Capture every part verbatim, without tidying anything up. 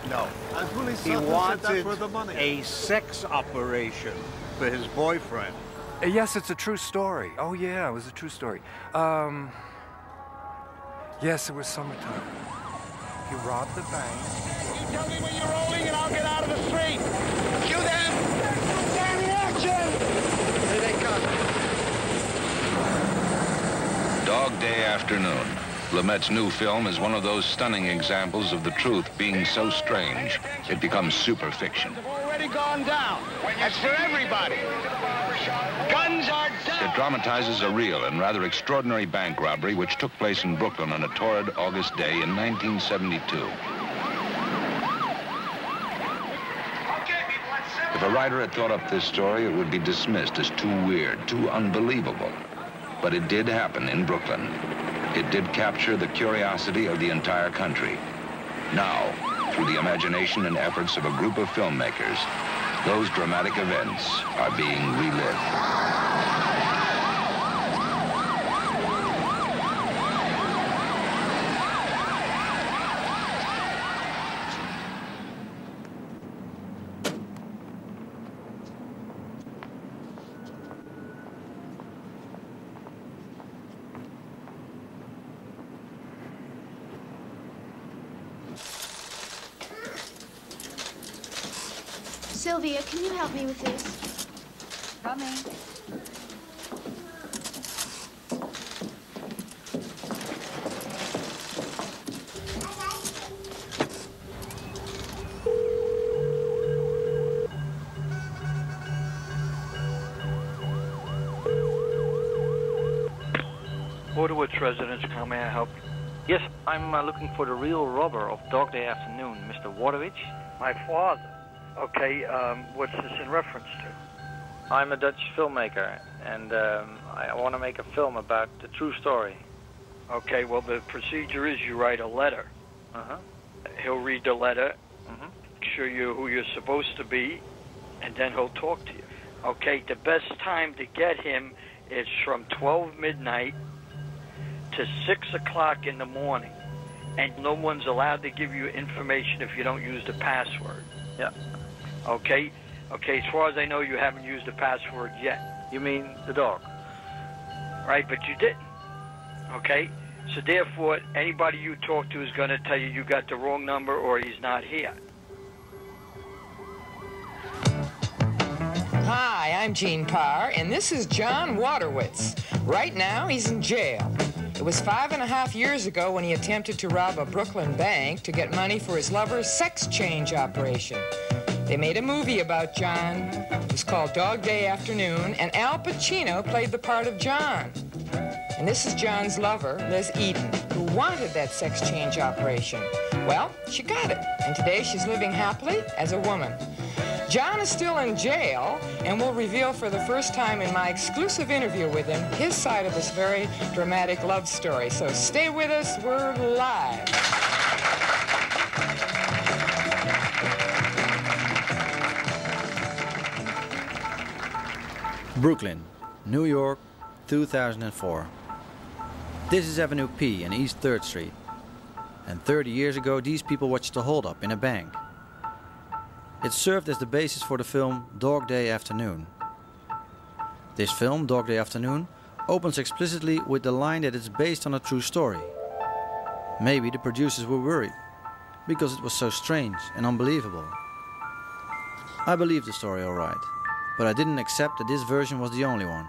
No. He wanted a sex operation for his boyfriend. Uh, yes, it's a true story. Oh, yeah, it was a true story. Um, yes, it was summertime. He robbed the bank. You tell me when you're rolling and I'll get out of the street. Cue them! Damn action! Here they come. Dog Day Afternoon. Lumet's new film is one of those stunning examples of the truth being so strange, it becomes super fiction. They've already gone down. That's for everybody. Guns are down. It dramatizes a real and rather extraordinary bank robbery which took place in Brooklyn on a torrid August day in nineteen seventy-two. If a writer had thought up this story, it would be dismissed as too weird, too unbelievable. But it did happen in Brooklyn. It did capture the curiosity of the entire country. Now, through the imagination and efforts of a group of filmmakers, those dramatic events are being relived. Sylvia, can you help me with this? Coming. Wojtowicz residence, how may I help you? Yes, I'm uh, looking for the real robber of Dog Day Afternoon, Mister Wojtowicz. My father. Okay, um, what's this in reference to? I'm a Dutch filmmaker, and um, I want to make a film about the true story. Okay, well, the procedure is you write a letter. Uh-huh. He'll read the letter, Mm-hmm. show you who you're supposed to be, and then he'll talk to you. Okay, the best time to get him is from twelve midnight to six o'clock in the morning, and no one's allowed to give you information if you don't use the password. Yeah. Okay? Okay, as far as I know, you haven't used the password yet. You mean the dog? Right, but you didn't. Okay? So therefore, anybody you talk to is going to tell you you got the wrong number or he's not here. Hi, I'm Jean Parr, and this is John Wojtowicz. Right now, he's in jail. It was five and a half years ago when he attempted to rob a Brooklyn bank to get money for his lover's sex change operation. They made a movie about John. It was called Dog Day Afternoon, and Al Pacino played the part of John. And this is John's lover, Liz Eden, who wanted that sex change operation. Well, she got it, and today she's living happily as a woman. John is still in jail, and will reveal for the first time in my exclusive interview with him his side of this very dramatic love story. So stay with us, we're live. Brooklyn, New York, two thousand four. This is Avenue P and East third Street. And thirty years ago, these people watched a holdup in a bank. It served as the basis for the film Dog Day Afternoon. This film, Dog Day Afternoon, opens explicitly with the line that it's based on a true story. Maybe the producers were worried, because it was so strange and unbelievable. I believed the story alright, but I didn't accept that this version was the only one.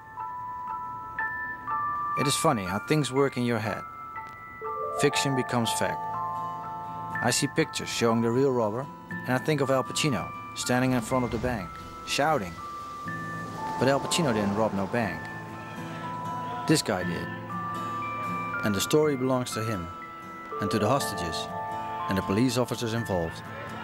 It is funny how things work in your head. Fiction becomes fact. I see pictures showing the real robber, and I think of Al Pacino standing in front of the bank, shouting. But Al Pacino didn't rob no bank. This guy did. And the story belongs to him, and to the hostages, and the police officers involved.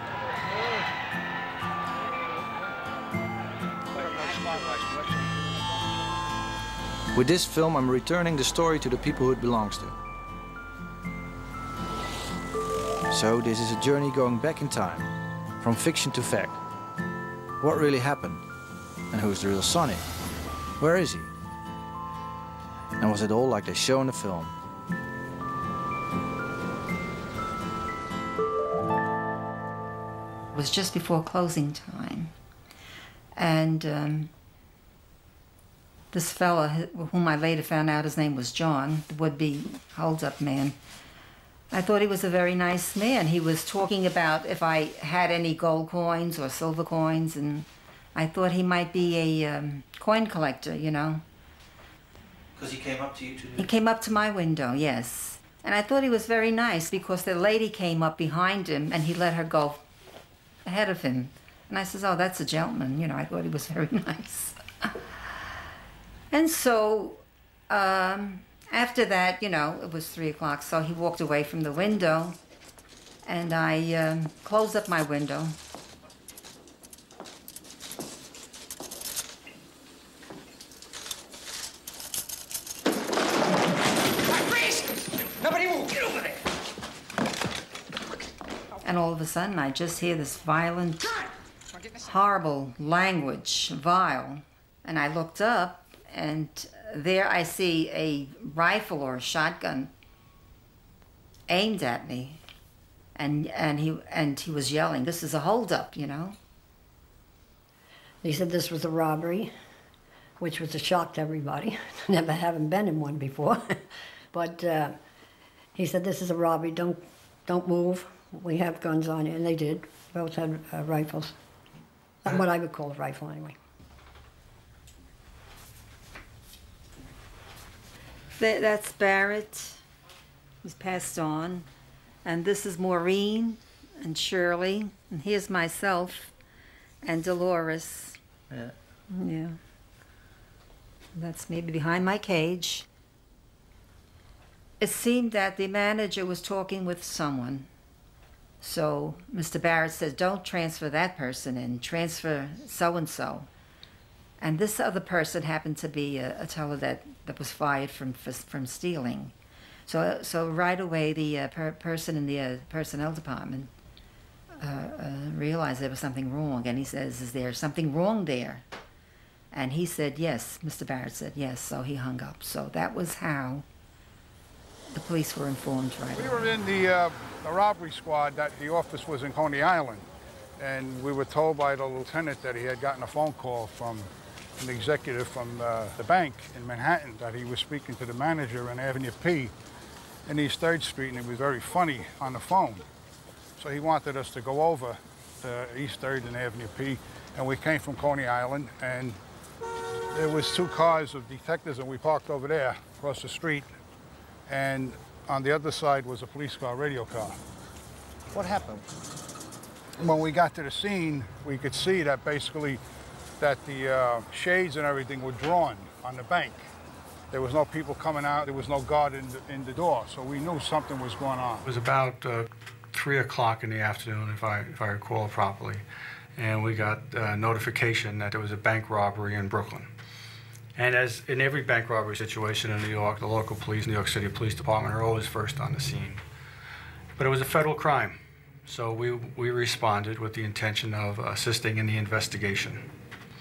With this film, I'm returning the story to the people who it belongs to. So this is a journey going back in time, from fiction to fact. What really happened? And who's the real Sonny? Where is he? And was it all like they show in the film? was just before closing time. And um, this fella, whom I later found out his name was John, the would-be hold-up man, I thought he was a very nice man. He was talking about if I had any gold coins or silver coins, and I thought he might be a um, coin collector, you know. Because he came up to you too? He came up to my window, yes. And I thought he was very nice because the lady came up behind him and he let her go ahead of him. And I says, oh, that's a gentleman. You know, I thought he was very nice. And so um, after that, you know, it was three o'clock, so he walked away from the window and I um, closed up my window. Nobody move! Get over there! And all of a sudden, I just hear this violent, horrible language, vile. And I looked up, and there I see a rifle or a shotgun aimed at me. And, and, he, and he was yelling, this is a holdup, you know? He said this was a robbery, which was a shock to everybody. Never having been in one before. But uh, he said, this is a robbery, don't, don't move. We have guns on you, and they did. Both had uh, rifles. Not what I would call a rifle, anyway. That, that's Barrett. He's passed on. And this is Maureen and Shirley. And here's myself and Dolores. Yeah. Yeah. That's maybe behind my cage. It seemed that the manager was talking with someone. So Mister Barrett said, don't transfer that person in, transfer so-and-so. And this other person happened to be a, a teller that, that was fired from, from stealing. So, so right away, the uh, per person in the uh, personnel department uh, uh, realized there was something wrong. And he says, is there something wrong there? And he said, yes. Mister Barrett said, yes. So he hung up. So that was how the police were informed right away. We were in the, uh, the robbery squad. That the office was in Coney Island. And we were told by the lieutenant that he had gotten a phone call from an executive from uh, the bank in Manhattan, that he was speaking to the manager on Avenue P in East third Street, and he was very funny on the phone. So he wanted us to go over to East third and Avenue P, and we came from Coney Island, and there was two cars of detectives, and we parked over there across the street, and on the other side was a police car, radio car. What happened? When we got to the scene, we could see that basically that the uh, shades and everything were drawn on the bank. There was no people coming out. There was no guard in the, in the door, so we knew something was going on. It was about uh, three o'clock in the afternoon, if I, if I recall properly, and we got uh, notification that there was a bank robbery in Brooklyn. And as in every bank robbery situation in New York, the local police, New York City Police Department, are always first on the scene. But it was a federal crime, so we, we responded with the intention of assisting in the investigation.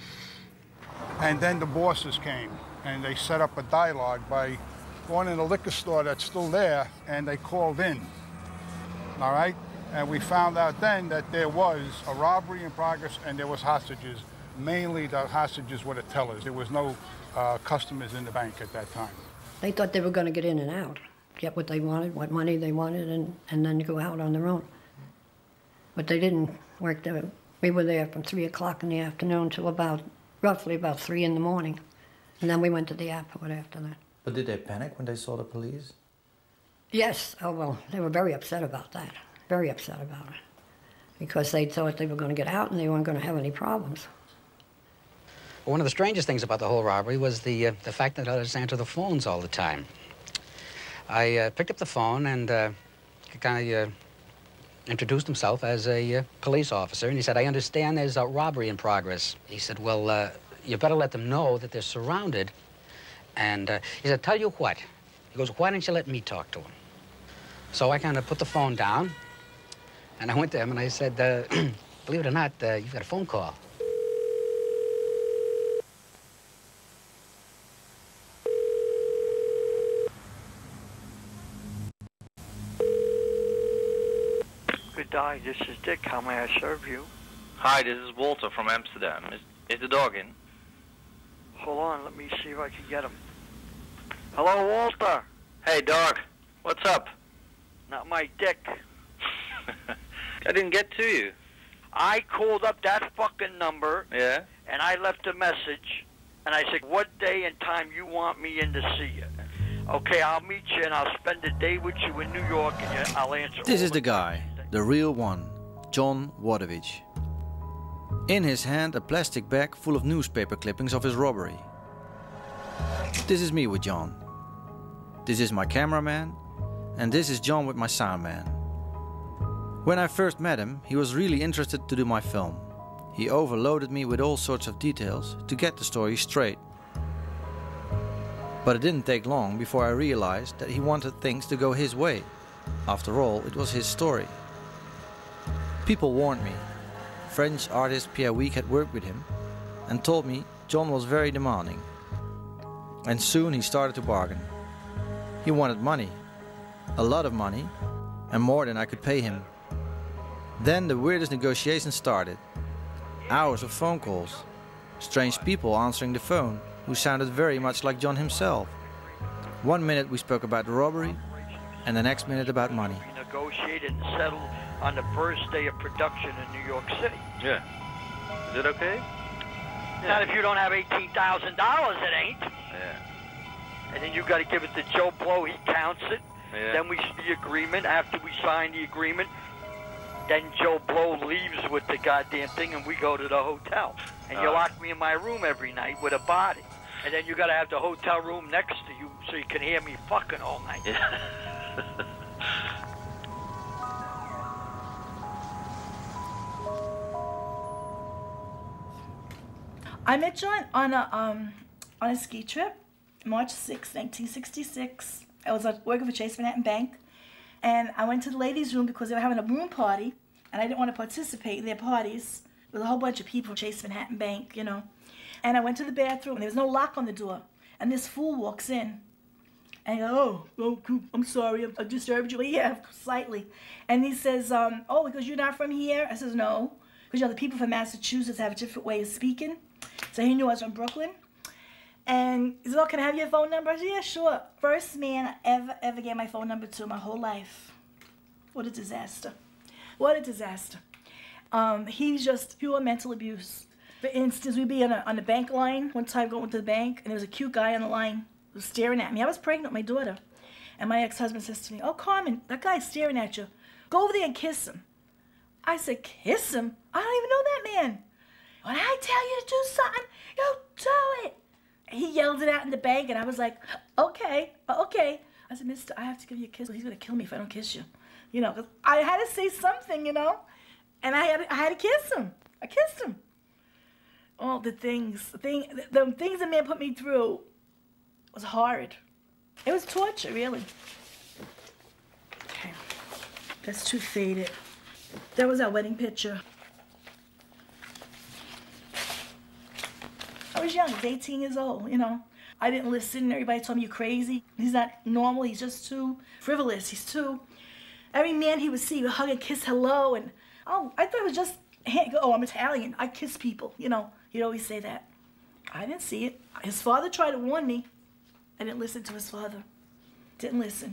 And then the bosses came, and they set up a dialogue by going in a liquor store that's still there, and they called in, all right? And we found out then that there was a robbery in progress and there was hostages. Mainly the hostages were the tellers. There was no uh, customers in the bank at that time. They thought they were going to get in and out, get what they wanted, what money they wanted, and, and then go out on their own. But they didn't work there. We were there from three o'clock in the afternoon till about, roughly about three in the morning. And then we went to the airport after that. But did they panic when they saw the police? Yes. Oh, well, they were very upset about that. Very upset about it. Because they thought they were going to get out and they weren't going to have any problems. Well, one of the strangest things about the whole robbery was the, uh, the fact that I just answered the phones all the time. I uh, picked up the phone and uh, kind of uh, introduced himself as a uh, police officer, and he said, I understand there's a robbery in progress. He said, well, uh, you better let them know that they're surrounded. And uh, he said, tell you what. He goes, why don't you let me talk to them? So I kind of put the phone down, and I went to him and I said, uh, believe it or not, uh, you've got a phone call. Good Di, this is Dick. How may I serve you? Hi, this is Walter from Amsterdam. Is, is the dog in? Hold on, let me see if I can get him. Hello, Walter. Hey, dog. What's up? Not my Dick. I didn't get to you. I called up that fucking number. Yeah? And I left a message. And I said, what day and time you want me in to see you? Okay, I'll meet you and I'll spend the day with you in New York and I'll answer. This is the guy, the real one, John Wojtowicz. In his hand a plastic bag full of newspaper clippings of his robbery. This is me with John. This is my cameraman, and this is John with my sound man. When I first met him, he was really interested to do my film. He overloaded me with all sorts of details to get the story straight. But it didn't take long before I realized that he wanted things to go his way. After all, it was his story. People warned me. French artist Pierre Week had worked with him and told me John was very demanding. And soon he started to bargain. He wanted money, a lot of money, and more than I could pay him. Then the weirdest negotiations started. Hours of phone calls, strange people answering the phone who sounded very much like John himself. One minute we spoke about the robbery, and the next minute about money. We negotiated and settled on the first day of production in New York City. Yeah. Is it okay? Yeah. Not if you don't have eighteen thousand dollars, it ain't. Yeah. And then you got to give it to Joe Blow, he counts it. Yeah. Then we see the agreement. After we sign the agreement, then Joe Blow leaves with the goddamn thing and we go to the hotel. And you Uh. lock me in my room every night with a body. And then you got to have the hotel room next to you so you can hear me fucking all night. Yeah. I met John on a um on a ski trip, March sixth, nineteen sixty-six. I was working for Chase Manhattan Bank, and I went to the ladies' room because they were having a balloon party, and I didn't want to participate in their parties. There was a whole bunch of people from Chase Manhattan Bank, you know. And I went to the bathroom, and there was no lock on the door. And this fool walks in, and I go, oh, oh, I'm sorry, I disturbed you. Yeah, slightly. And he says, um, oh, because you're not from here? I says, no, because you know the people from Massachusetts have a different way of speaking. So he knew I was from Brooklyn. And he said, oh, can I have your phone number? I said, yeah, sure. First man I ever, ever gave my phone number to my whole life. What a disaster. What a disaster. Um, he's just pure mental abuse. For instance, we'd be on, a, on the bank line one time going to the bank, and there was a cute guy on the line who was staring at me. I was pregnant with my daughter. And my ex-husband says to me, oh, Carmen, that guy's staring at you. Go over there and kiss him. I said, kiss him? I don't even know that man. When I tell you to do something, you do it. And he yelled it out in the bank, and I was like, okay, okay. I said, mister, I have to give you a kiss. He's going to kill me if I don't kiss you. You know, 'cause I had to say something, you know. And I had to, I had to kiss him. I kissed him. All the things, the, thing, the, the things the man put me through was horrid. It was torture, really. Okay, that's too faded. That was our wedding picture. I was young, I was eighteen years old, you know. I didn't listen, everybody told me you're crazy. He's not normal, he's just too frivolous, he's too... Every man he would see would hug and kiss hello, and oh, I thought it was just, oh, I'm Italian, I kiss people, you know. He'd always say that. I didn't see it. His father tried to warn me. I didn't listen to his father. Didn't listen.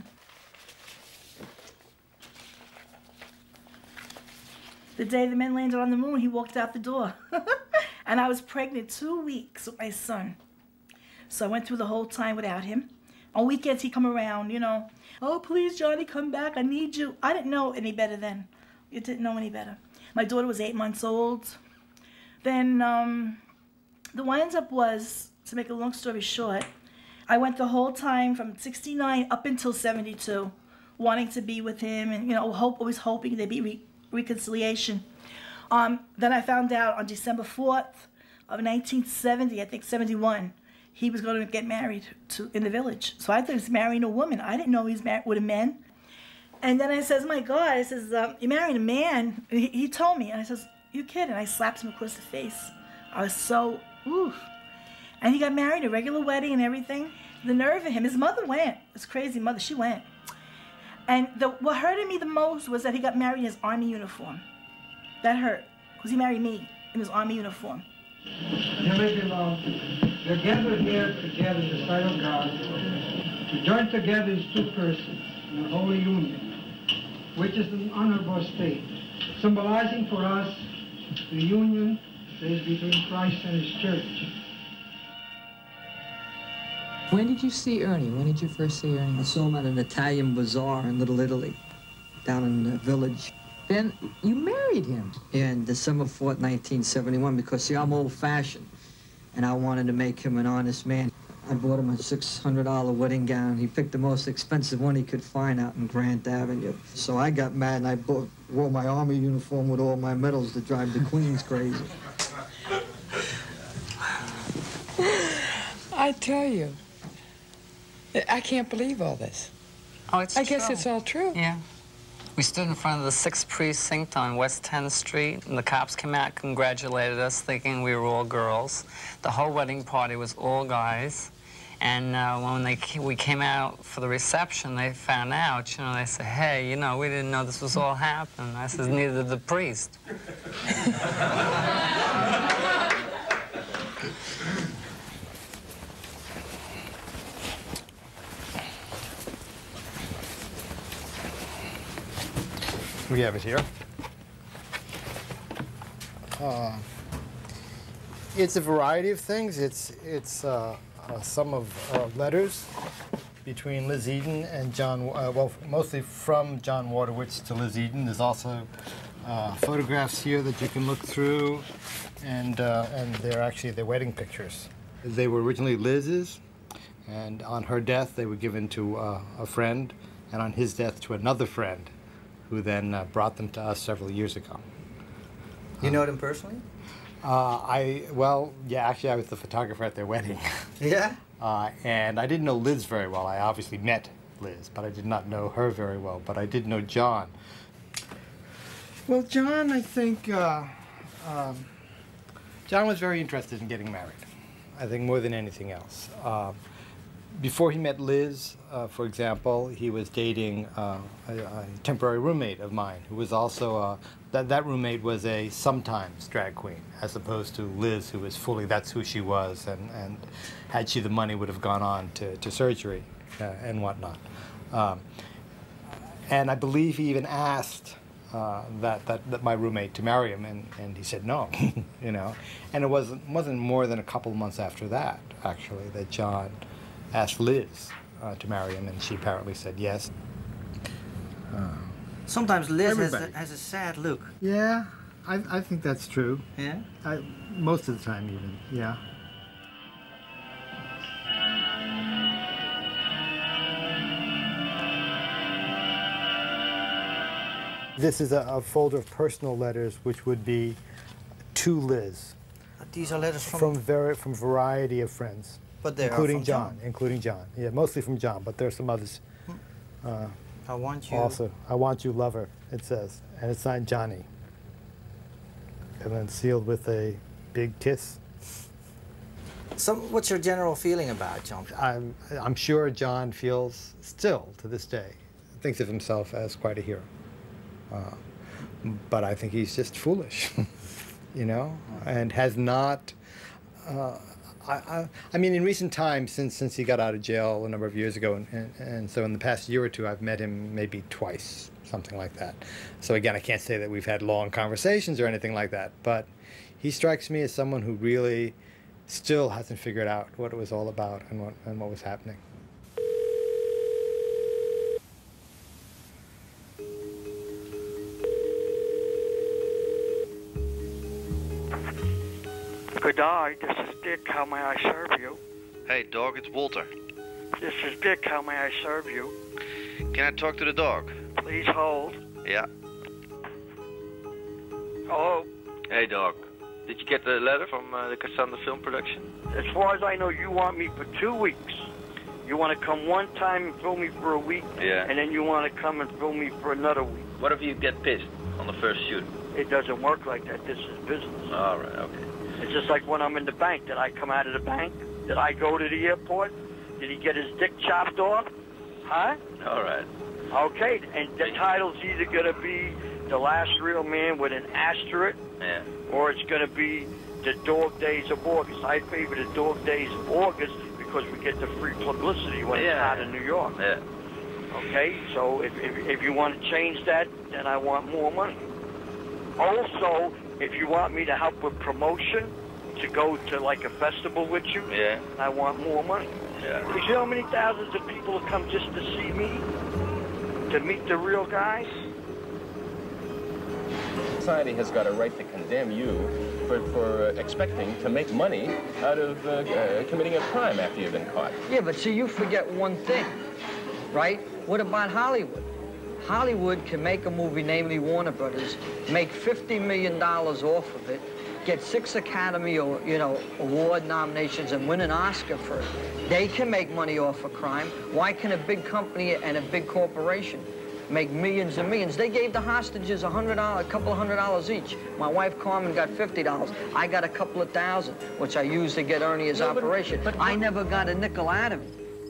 The day the men landed on the moon, he walked out the door. And I was pregnant two weeks with my son. So I went through the whole time without him. On weekends, he'd come around, you know. Oh, please, Johnny, come back. I need you. I didn't know any better then. You didn't know any better. My daughter was eight months old. Then um, the wind-up was, to make a long story short, I went the whole time from sixty-nine up until seventy-two, wanting to be with him and, you know, hope, always hoping there'd be re reconciliation. Um, then I found out on December fourth of nineteen seventy, I think seventy-one, he was going to get married to in the village. So I thought he was marrying a woman. I didn't know he was married with a man. And then I says, my God, I says, um, you're marrying a man? And he, he told me, and I says, you kidding? I slapped him across the face. I was so, oof. And he got married, a regular wedding and everything. The nerve of him, his mother went. This crazy mother, she went. And the, what hurted me the most was that he got married in his army uniform. That hurt, because he married me in his army uniform. Dearly beloved, we are gathered here together in the sight of God to join together as two persons in a holy union, which is an honorable state, symbolizing for us the union that is between Christ and his church. When did you see Ernie? When did you first see Ernie? I saw him at an Italian bazaar in Little Italy, down in the village. Then you married him? Yeah, in December fourth, nineteen seventy-one, because, see, I'm old-fashioned, and I wanted to make him an honest man. I bought him a six hundred dollar wedding gown. He picked the most expensive one he could find out in Grant Avenue. So I got mad, and I bought, wore my army uniform with all my medals to drive the queens crazy. I tell you, I can't believe all this. Oh, it's I true. guess it's all true. Yeah. We stood in front of the sixth Precinct on West tenth Street, and the cops came out, congratulated us, thinking we were all girls. The whole wedding party was all guys. And uh, when they, we came out for the reception, they found out, you know, they said, hey, you know, we didn't know this was all happening. I said, neither did the priest. We have it here. Uh, it's a variety of things. It's, it's uh, uh, some of uh, letters between Liz Eden and John, uh, well, mostly from John Wojtowicz to Liz Eden. There's also uh, photographs here that you can look through, and, uh, and they're actually their wedding pictures. They were originally Liz's, and on her death they were given to uh, a friend, and on his death to another friend, who then uh, brought them to us several years ago. You know them personally? Uh, I, well, yeah, actually I was the photographer at their wedding. Yeah? Uh, and I didn't know Liz very well. I obviously met Liz, but I did not know her very well. But I did know John. Well, John, I think, uh, um, John was very interested in getting married. I think more than anything else. Uh, Before he met Liz, uh, for example, he was dating uh, a, a temporary roommate of mine, who was also, uh, that, that roommate was a sometimes drag queen, as opposed to Liz, who was fully, that's who she was, and, and had she the money, would have gone on to, to surgery uh, and whatnot. Um, and I believe he even asked uh, that, that, that my roommate to marry him, and, and he said no, you know. And it wasn't, wasn't more than a couple of months after that, actually, that John asked Liz uh, to marry him, and she apparently said yes. Uh, Sometimes Liz has a, everybody. has a sad look. Yeah, I, I think that's true. Yeah? I, most of the time, even, yeah. This is a, a folder of personal letters, which would be to Liz. These are letters from... From, very, from variety of friends. But they are including from John, John. Including John. Yeah, mostly from John, but there are some others. Uh, I want you... Also, I want you, lover, it says. And it's signed Johnny. And then sealed with a big kiss. So what's your general feeling about John? I'm, I'm sure John feels, still to this day, thinks of himself as quite a hero. Uh, but I think he's just foolish, you know, and has not... Uh, I, I, I mean, in recent times, since since he got out of jail a number of years ago, and, and, and so in the past year or two, I've met him maybe twice, something like that. So again, I can't say that we've had long conversations or anything like that, but he strikes me as someone who really still hasn't figured out what it was all about and what, and what was happening. Good day, this is Dick. How may I serve you? Hey, dog, it's Walter. This is Dick. How may I serve you? Can I talk to the dog? Please hold. Yeah. Hello? Hey, dog. Did you get the letter from uh, the Cassandra Film Production? As far as I know, you want me for two weeks. You want to come one time and film me for a week, Yeah. and then you want to come and film me for another week. What if you get pissed on the first shoot? It doesn't work like that. This is business. All right, okay. It's just like when I'm in the bank. Did I come out of the bank? Did I go to the airport? Did he get his dick chopped off? Huh? All right. Okay, and the title's either going to be The Last Real Man with an asterisk, Yeah. or it's going to be The Dog Days of August. I favor The Dog Days of August because we get the free publicity when Yeah. it's hot in New York. Yeah. Okay, so if, if, if you want to change that, then I want more money. Also, if you want me to help with promotion, to go to like a festival with you, Yeah. I want more money. Yeah. Because you know how many thousands of people have come just to see me? To meet the real guys? Society has got a right to condemn you for, for uh, expecting to make money out of uh, uh, committing a crime after you've been caught. Yeah, but see, you forget one thing, right? What about Hollywood? Hollywood can make a movie, namely Warner Brothers, make fifty million dollars off of it, get six Academy or, you know, award nominations and win an Oscar for it. They can make money off of crime. Why can a big company and a big corporation make millions and millions? They gave the hostages a hundred dollars, a couple of hundred dollars each. My wife Carmen got fifty dollars. I got a couple of thousand, which I used to get Ernie his No, but- operation. but- I never got a nickel out of it.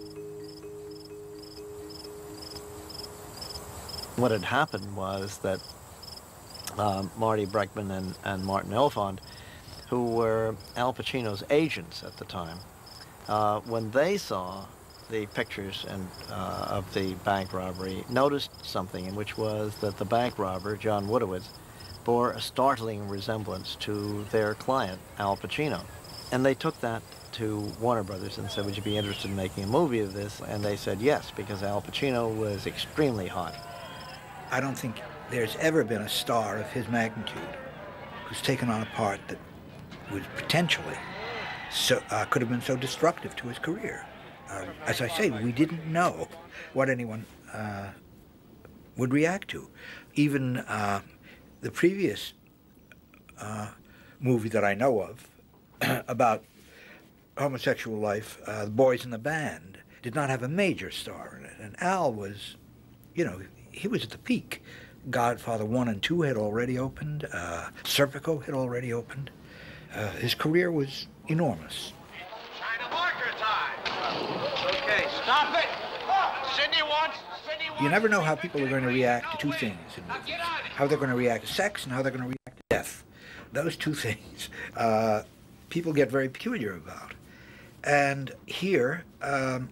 What had happened was that uh, Marty Breckman and, and Martin Elfond, who were Al Pacino's agents at the time, uh, when they saw the pictures and uh, of the bank robbery, noticed something, which was that the bank robber, John Wojtowicz, bore a startling resemblance to their client, Al Pacino. And they took that to Warner Brothers and said, would you be interested in making a movie of this? And they said yes, because Al Pacino was extremely hot. I don't think there's ever been a star of his magnitude who's taken on a part that was potentially so uh, could have been so destructive to his career. Uh, as I say, we didn't know what anyone uh, would react to. Even uh, the previous uh, movie that I know of about homosexual life, uh, The Boys in the Band, did not have a major star in it. And Al was, you know, he was at the peak. Godfather one and two had already opened. Uh, Serpico had already opened. Uh, his career was enormous. China marker time. Okay, stop it. Sydney wants. Sydney wants. You never know how people are going to react to two things in movies. How they're going to react to sex and how they're going to react to death. Those two things uh, people get very peculiar about. And here, um,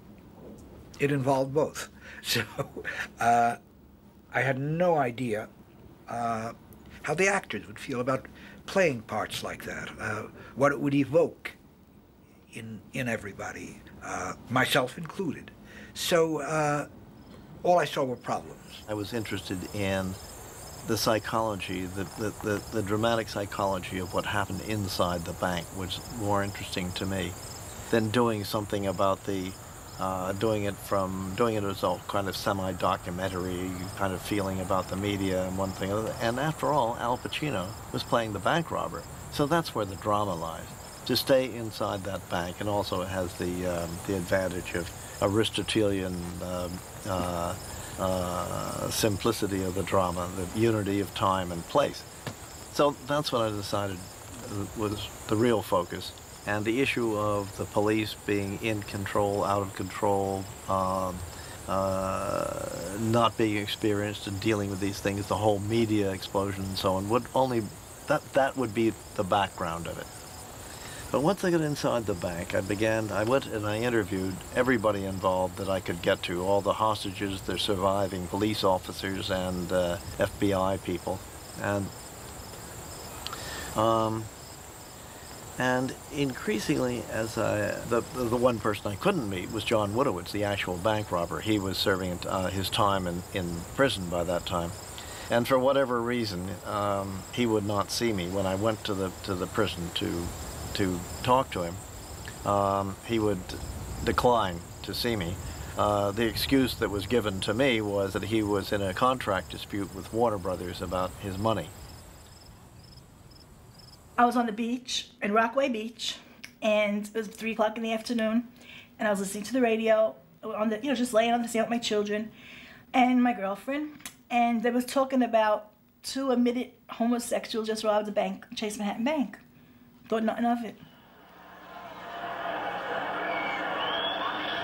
it involved both. So uh, I had no idea uh, how the actors would feel about playing parts like that, uh, what it would evoke in, in everybody, uh, myself included. So uh, all I saw were problems. I was interested in the psychology, the, the, the, the dramatic psychology of what happened inside the bank was more interesting to me than doing something about the Uh, doing it from doing it as a kind of semi-documentary kind of feeling about the media and one thing or other. And after all, Al Pacino was playing the bank robber, so that's where the drama lies. To stay inside that bank, and also it has the um, the advantage of Aristotelian uh, uh, uh, simplicity of the drama, the unity of time and place. So that's what I decided was the real focus. And the issue of the police being in control, out of control, um, uh, not being experienced in dealing with these things, the whole media explosion and so on, would only, that, that would be the background of it. But once I got inside the bank, I began, I went and I interviewed everybody involved that I could get to, all the hostages, the surviving police officers and uh, F B I people. And um, And increasingly, as I, the, the one person I couldn't meet was John Wojtowicz, the actual bank robber. He was serving uh, his time in, in prison by that time. And for whatever reason, um, he would not see me. When I went to the, to the prison to, to talk to him, um, he would decline to see me. Uh, the excuse that was given to me was that he was in a contract dispute with Warner Brothers about his money. I was on the beach in Rockaway Beach, and it was three o'clock in the afternoon, and I was listening to the radio on the, you know, just laying on the sand with my children and my girlfriend, and they was talking about two admitted homosexuals just robbed a bank, Chase Manhattan Bank. Thought nothing of it.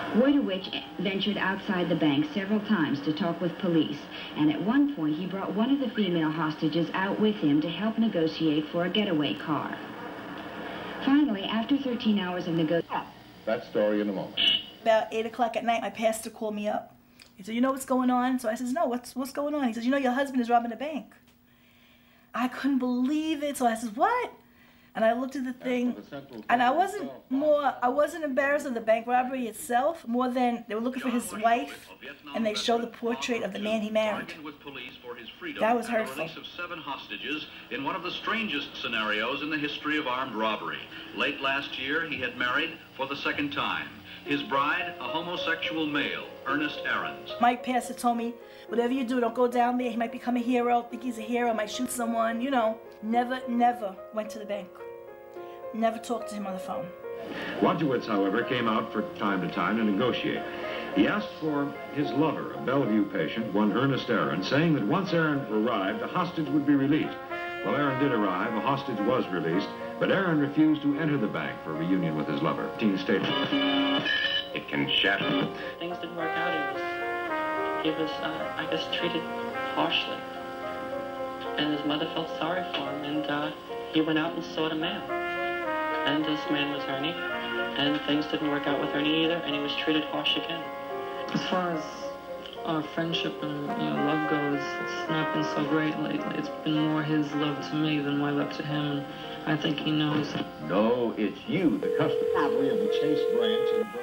Wojtowicz ventured outside the bank several times to talk with police, and at one point he brought one of the female hostages out with him to help negotiate for a getaway car. Finally, after thirteen hours of negotiation... That story in a moment. About eight o'clock at night, my pastor called me up. He said, you know what's going on? So I says, no, what's, what's going on? He says, you know, your husband is robbing a bank. I couldn't believe it. So I says, what? And I looked at the thing, and I wasn't more, I wasn't embarrassed of the bank robbery itself, more than they were looking for his wife, and they showed the portrait of the man he married. That was hurtful. The release of seven hostages in one of the strangest scenarios in the history of armed robbery. Late last year, he had married for the second time. His bride, a homosexual male, Ernest Ahrens. My pastor told me, whatever you do, don't go down there. He might become a hero, think he's a hero, might shoot someone, you know. Never, never went to the bank. Never talked to him on the phone. Wojtowicz, however, came out from time to time to negotiate. He asked for his lover, a Bellevue patient, one Ernest Ahrens, saying that once Ahrens arrived, a hostage would be released. Well, Ahrens did arrive, a hostage was released, but Ahrens refused to enter the bank for a reunion with his lover. Teen statement. It can shatter. Things didn't work out. He was, he was uh, I guess, treated harshly. And his mother felt sorry for him, and uh, he went out and sought a man. And this man was Ernie, and things didn't work out with Ernie either, and he was treated harsh again. As far as our friendship and you know, love goes, it's not been so great lately. It's been more his love to me than my love to him, and I think he knows. No, it's you, the custody of the Chase branch in Brooklyn.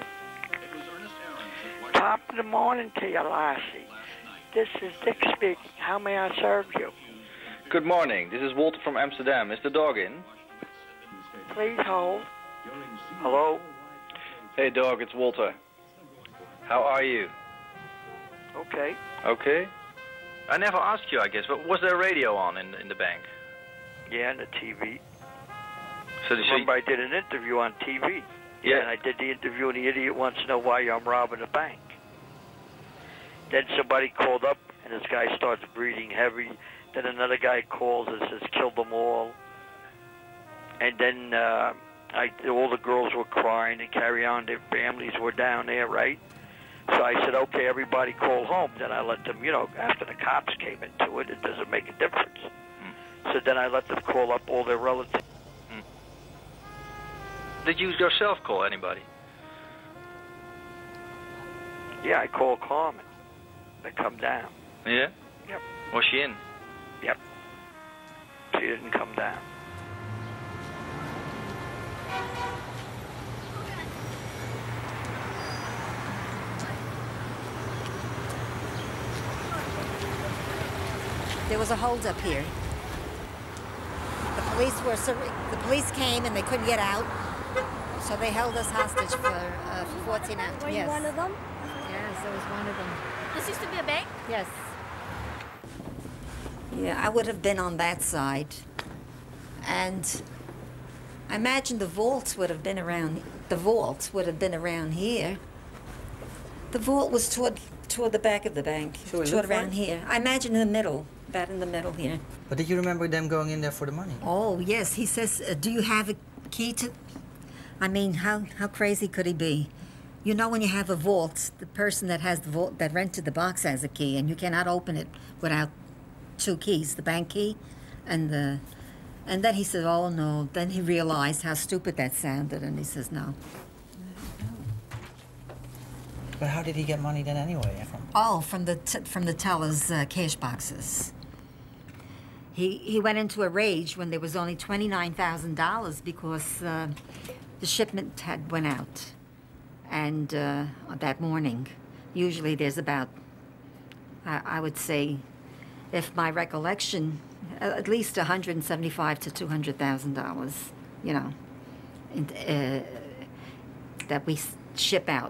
Top of the morning to you, Lassie. This is Dick speaking. How may I serve you? Good morning. This is Walter from Amsterdam. Is the dog in? Please hold. Hello? Hey, dog, it's Walter. How are you? Okay. Okay. I never asked you, I guess, but was there a radio on in, in the bank? Yeah, and the T V. So, so Remember, I did an interview on T V. Yeah, Yeah. and I did the interview, and the idiot wants to know why I'm robbing a bank. Then somebody called up, and this guy starts breathing heavy. Then another guy calls and says, kill them all. And then uh, I, all the girls were crying and carry on. Their families were down there, right? So I said, okay, everybody call home. Then I let them, you know, after the cops came into it, it doesn't make a difference. Mm. So then I let them call up all their relatives. Mm. Did you yourself call anybody? Yeah, I called Carmen. They come down. Yeah? Yep. Was she in? Yep. She didn't come down. There was a holdup here. The police were sur- the police came and they couldn't get out, so they held us hostage for uh, for fourteen hours. Were you Yes. one of them? Yes, I was one of them. This used to be a bank? Yes. Yeah, I would have been on that side, and I imagine the vaults would have been around. The vault would have been around here. The vault was toward toward the back of the bank, So it toward looked around like- here. I imagine in the middle, about in the middle here. But did you remember them going in there for the money? Oh yes, he says, uh, "Do you have a key to?" I mean, how how crazy could he be? You know, when you have a vault, the person that has the vault that rented the box has a key, and you cannot open it without two keys: the bank key, and the. And then he said, "Oh no." Then he realized how stupid that sounded, and he says, "No." But how did he get money then anyway? From? Oh, from the t- from the teller's uh, cash boxes. He he went into a rage when there was only twenty nine thousand dollars because uh, the shipment had went out, and uh, that morning, usually there's about, I, I would say, if my recollection, at least one hundred seventy five to two hundred thousand dollars, you know, in, uh, that we s- ship out.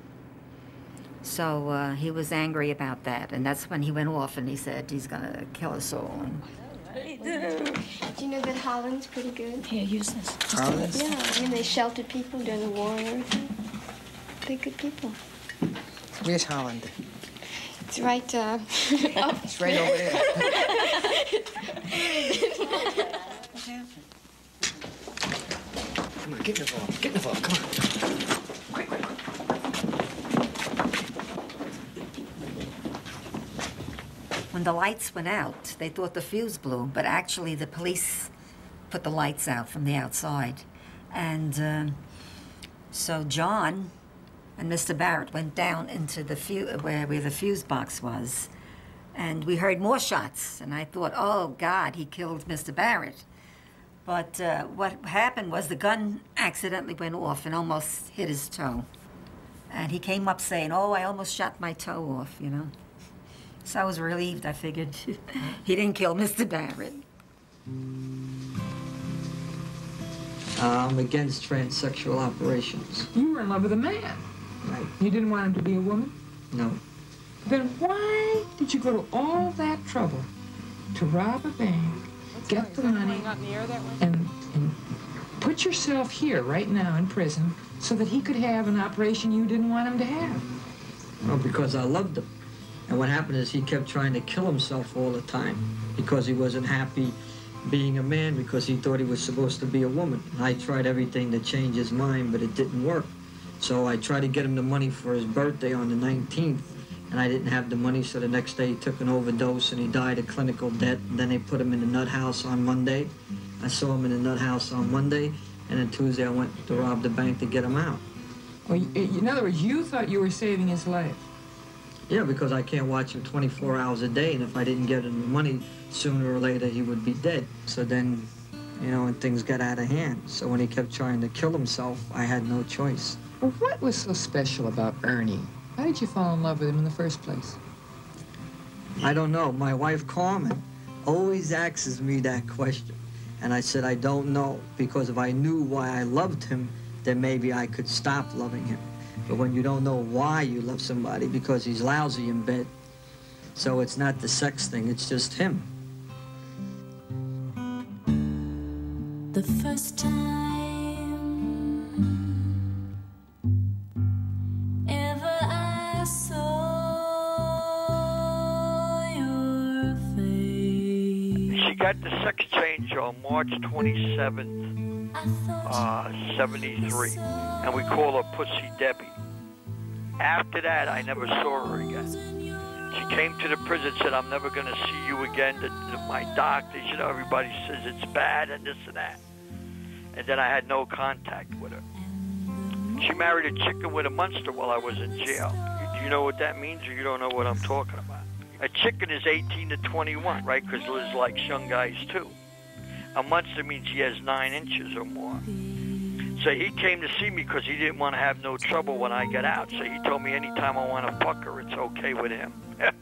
So uh, he was angry about that, and that's when he went off and he said he's gonna kill us all. And Do you know that Holland's pretty good? Here, use this. Holland? Yeah, I mean, they sheltered people during the war and everything. They're good people. Where's Holland? It's right, uh... up. It's right over there. What happened? Come on, get in the vault. Get in the vault. Come on. Quick, quick, quick. when the lights went out, they thought the fuse blew, but actually the police put the lights out from the outside. And um, so John and Mister Barrett went down into the fu where, where the fuse box was, and we heard more shots, and I thought, oh, God, he killed Mister Barrett. But uh, what happened was the gun accidentally went off and almost hit his toe. And he came up saying, oh, I almost shot my toe off, you know. So I was relieved. I figured he didn't kill Mister Barrett. I'm against transsexual operations. You were in love with a man. Right. You didn't want him to be a woman? No. Then why did you go to all that trouble to rob a bank, get the money, and, and put yourself here right now in prison so that he could have an operation you didn't want him to have? Well, because I loved him. And what happened is he kept trying to kill himself all the time because he wasn't happy being a man, because he thought he was supposed to be a woman. I tried everything to change his mind, but it didn't work. So I tried to get him the money for his birthday on the nineteenth, and I didn't have the money, so the next day he took an overdose and he died of clinical death. And then they put him in the nut house on Monday. I saw him in the nut house on Monday, and then Tuesday I went to rob the bank to get him out. Well, in other words, you thought you were saving his life. Yeah, because I can't watch him twenty-four hours a day, and if I didn't get him the money, sooner or later he would be dead. So then, you know, and things got out of hand. So when he kept trying to kill himself, I had no choice. Well, what was so special about Ernie? Why did you fall in love with him in the first place? I don't know. My wife, Carmen, always asks me that question. And I said, I don't know, because if I knew why I loved him, then maybe I could stop loving him. But when you don't know why you love somebody, because he's lousy in bed, so it's not the sex thing, it's just him. The first time ever I saw your face. She got the sex change on March twenty-seventh, uh, seventy-three, and we call her Pussy Debbie. After that, I never saw her again. She came to the prison and said, I'm never going to see you again. The, the, my doctors, you know, everybody says it's bad and this and that. And then I had no contact with her. She married a chicken with a monster while I was in jail. Do you know what that means, or you don't know what I'm talking about? A chicken is eighteen to twenty-one, right? Because Liz likes young guys, too. A monster means he has nine inches or more. So he came to see me because he didn't want to have no trouble when I got out. So he told me anytime I want to fuck her, it's okay with him.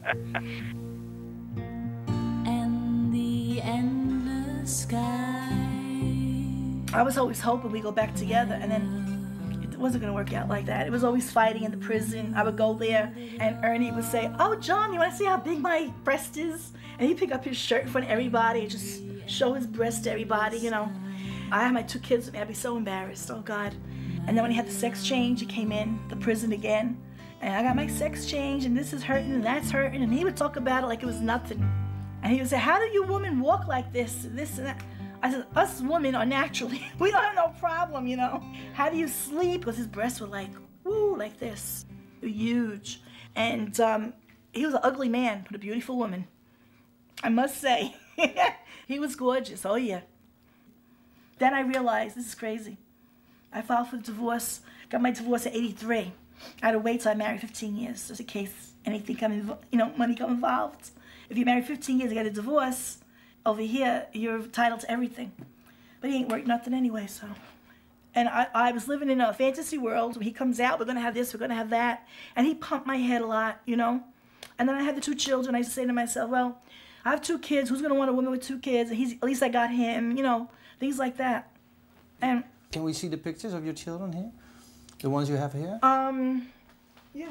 And the endless sky. I was always hoping we'd go back together, and then it wasn't going to work out like that. It was always fighting in the prison. I would go there, and Ernie would say, oh, John, you want to see how big my breast is? And he'd pick up his shirt in front of everybody and just show his breast to everybody, you know. I had my two kids with me. I'd be so embarrassed. Oh, God. And then when he had the sex change, he came in the prison again. And I got my sex change, and this is hurting, and that's hurting. And he would talk about it like it was nothing. And he would say, how do you women walk like this, and this and that? I said, us women are naturally, we don't have no problem, you know. How do you sleep? Because his breasts were like, woo, like this. Huge. And um, he was an ugly man with a beautiful woman. I must say. He was gorgeous. Oh, yeah. Then I realized, this is crazy. I filed for divorce, got my divorce at eighty-three. I had to wait till I married fifteen years, just in case anything come involved, you know, money come involved. If you marry fifteen years and get a divorce, over here, you're entitled to everything. But he ain't worth nothing anyway, so. And I, I was living in a fantasy world. When he comes out, we're gonna have this, we're gonna have that. And he pumped my head a lot, you know? And then I had the two children. I used to say to myself, well, I have two kids, who's gonna want a woman with two kids? And he's, at least I got him, you know, things like that. And can we see the pictures of your children here? The ones you have here? Um, yeah.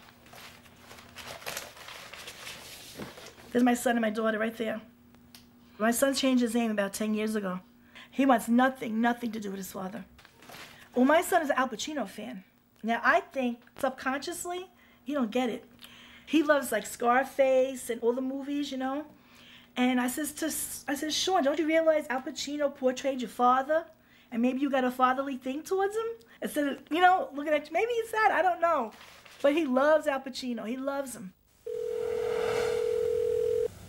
There's my son and my daughter right there. My son changed his name about ten years ago. He wants nothing, nothing to do with his father. Well, my son is an Al Pacino fan. Now, I think subconsciously, he don't get it. He loves like Scarface and all the movies, you know? And I says to, I says, Sean, don't you realize Al Pacino portrayed your father? And maybe you got a fatherly thing towards him? Instead of, you know, looking at you, maybe it's that, I don't know. But he loves Al Pacino, he loves him.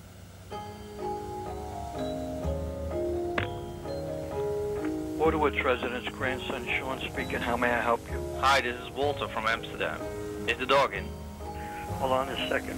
Wojtowicz residence, grandson Sean speaking. How may I help you? Hi, this is Walter from Amsterdam. Is the dog in? Hold on a second.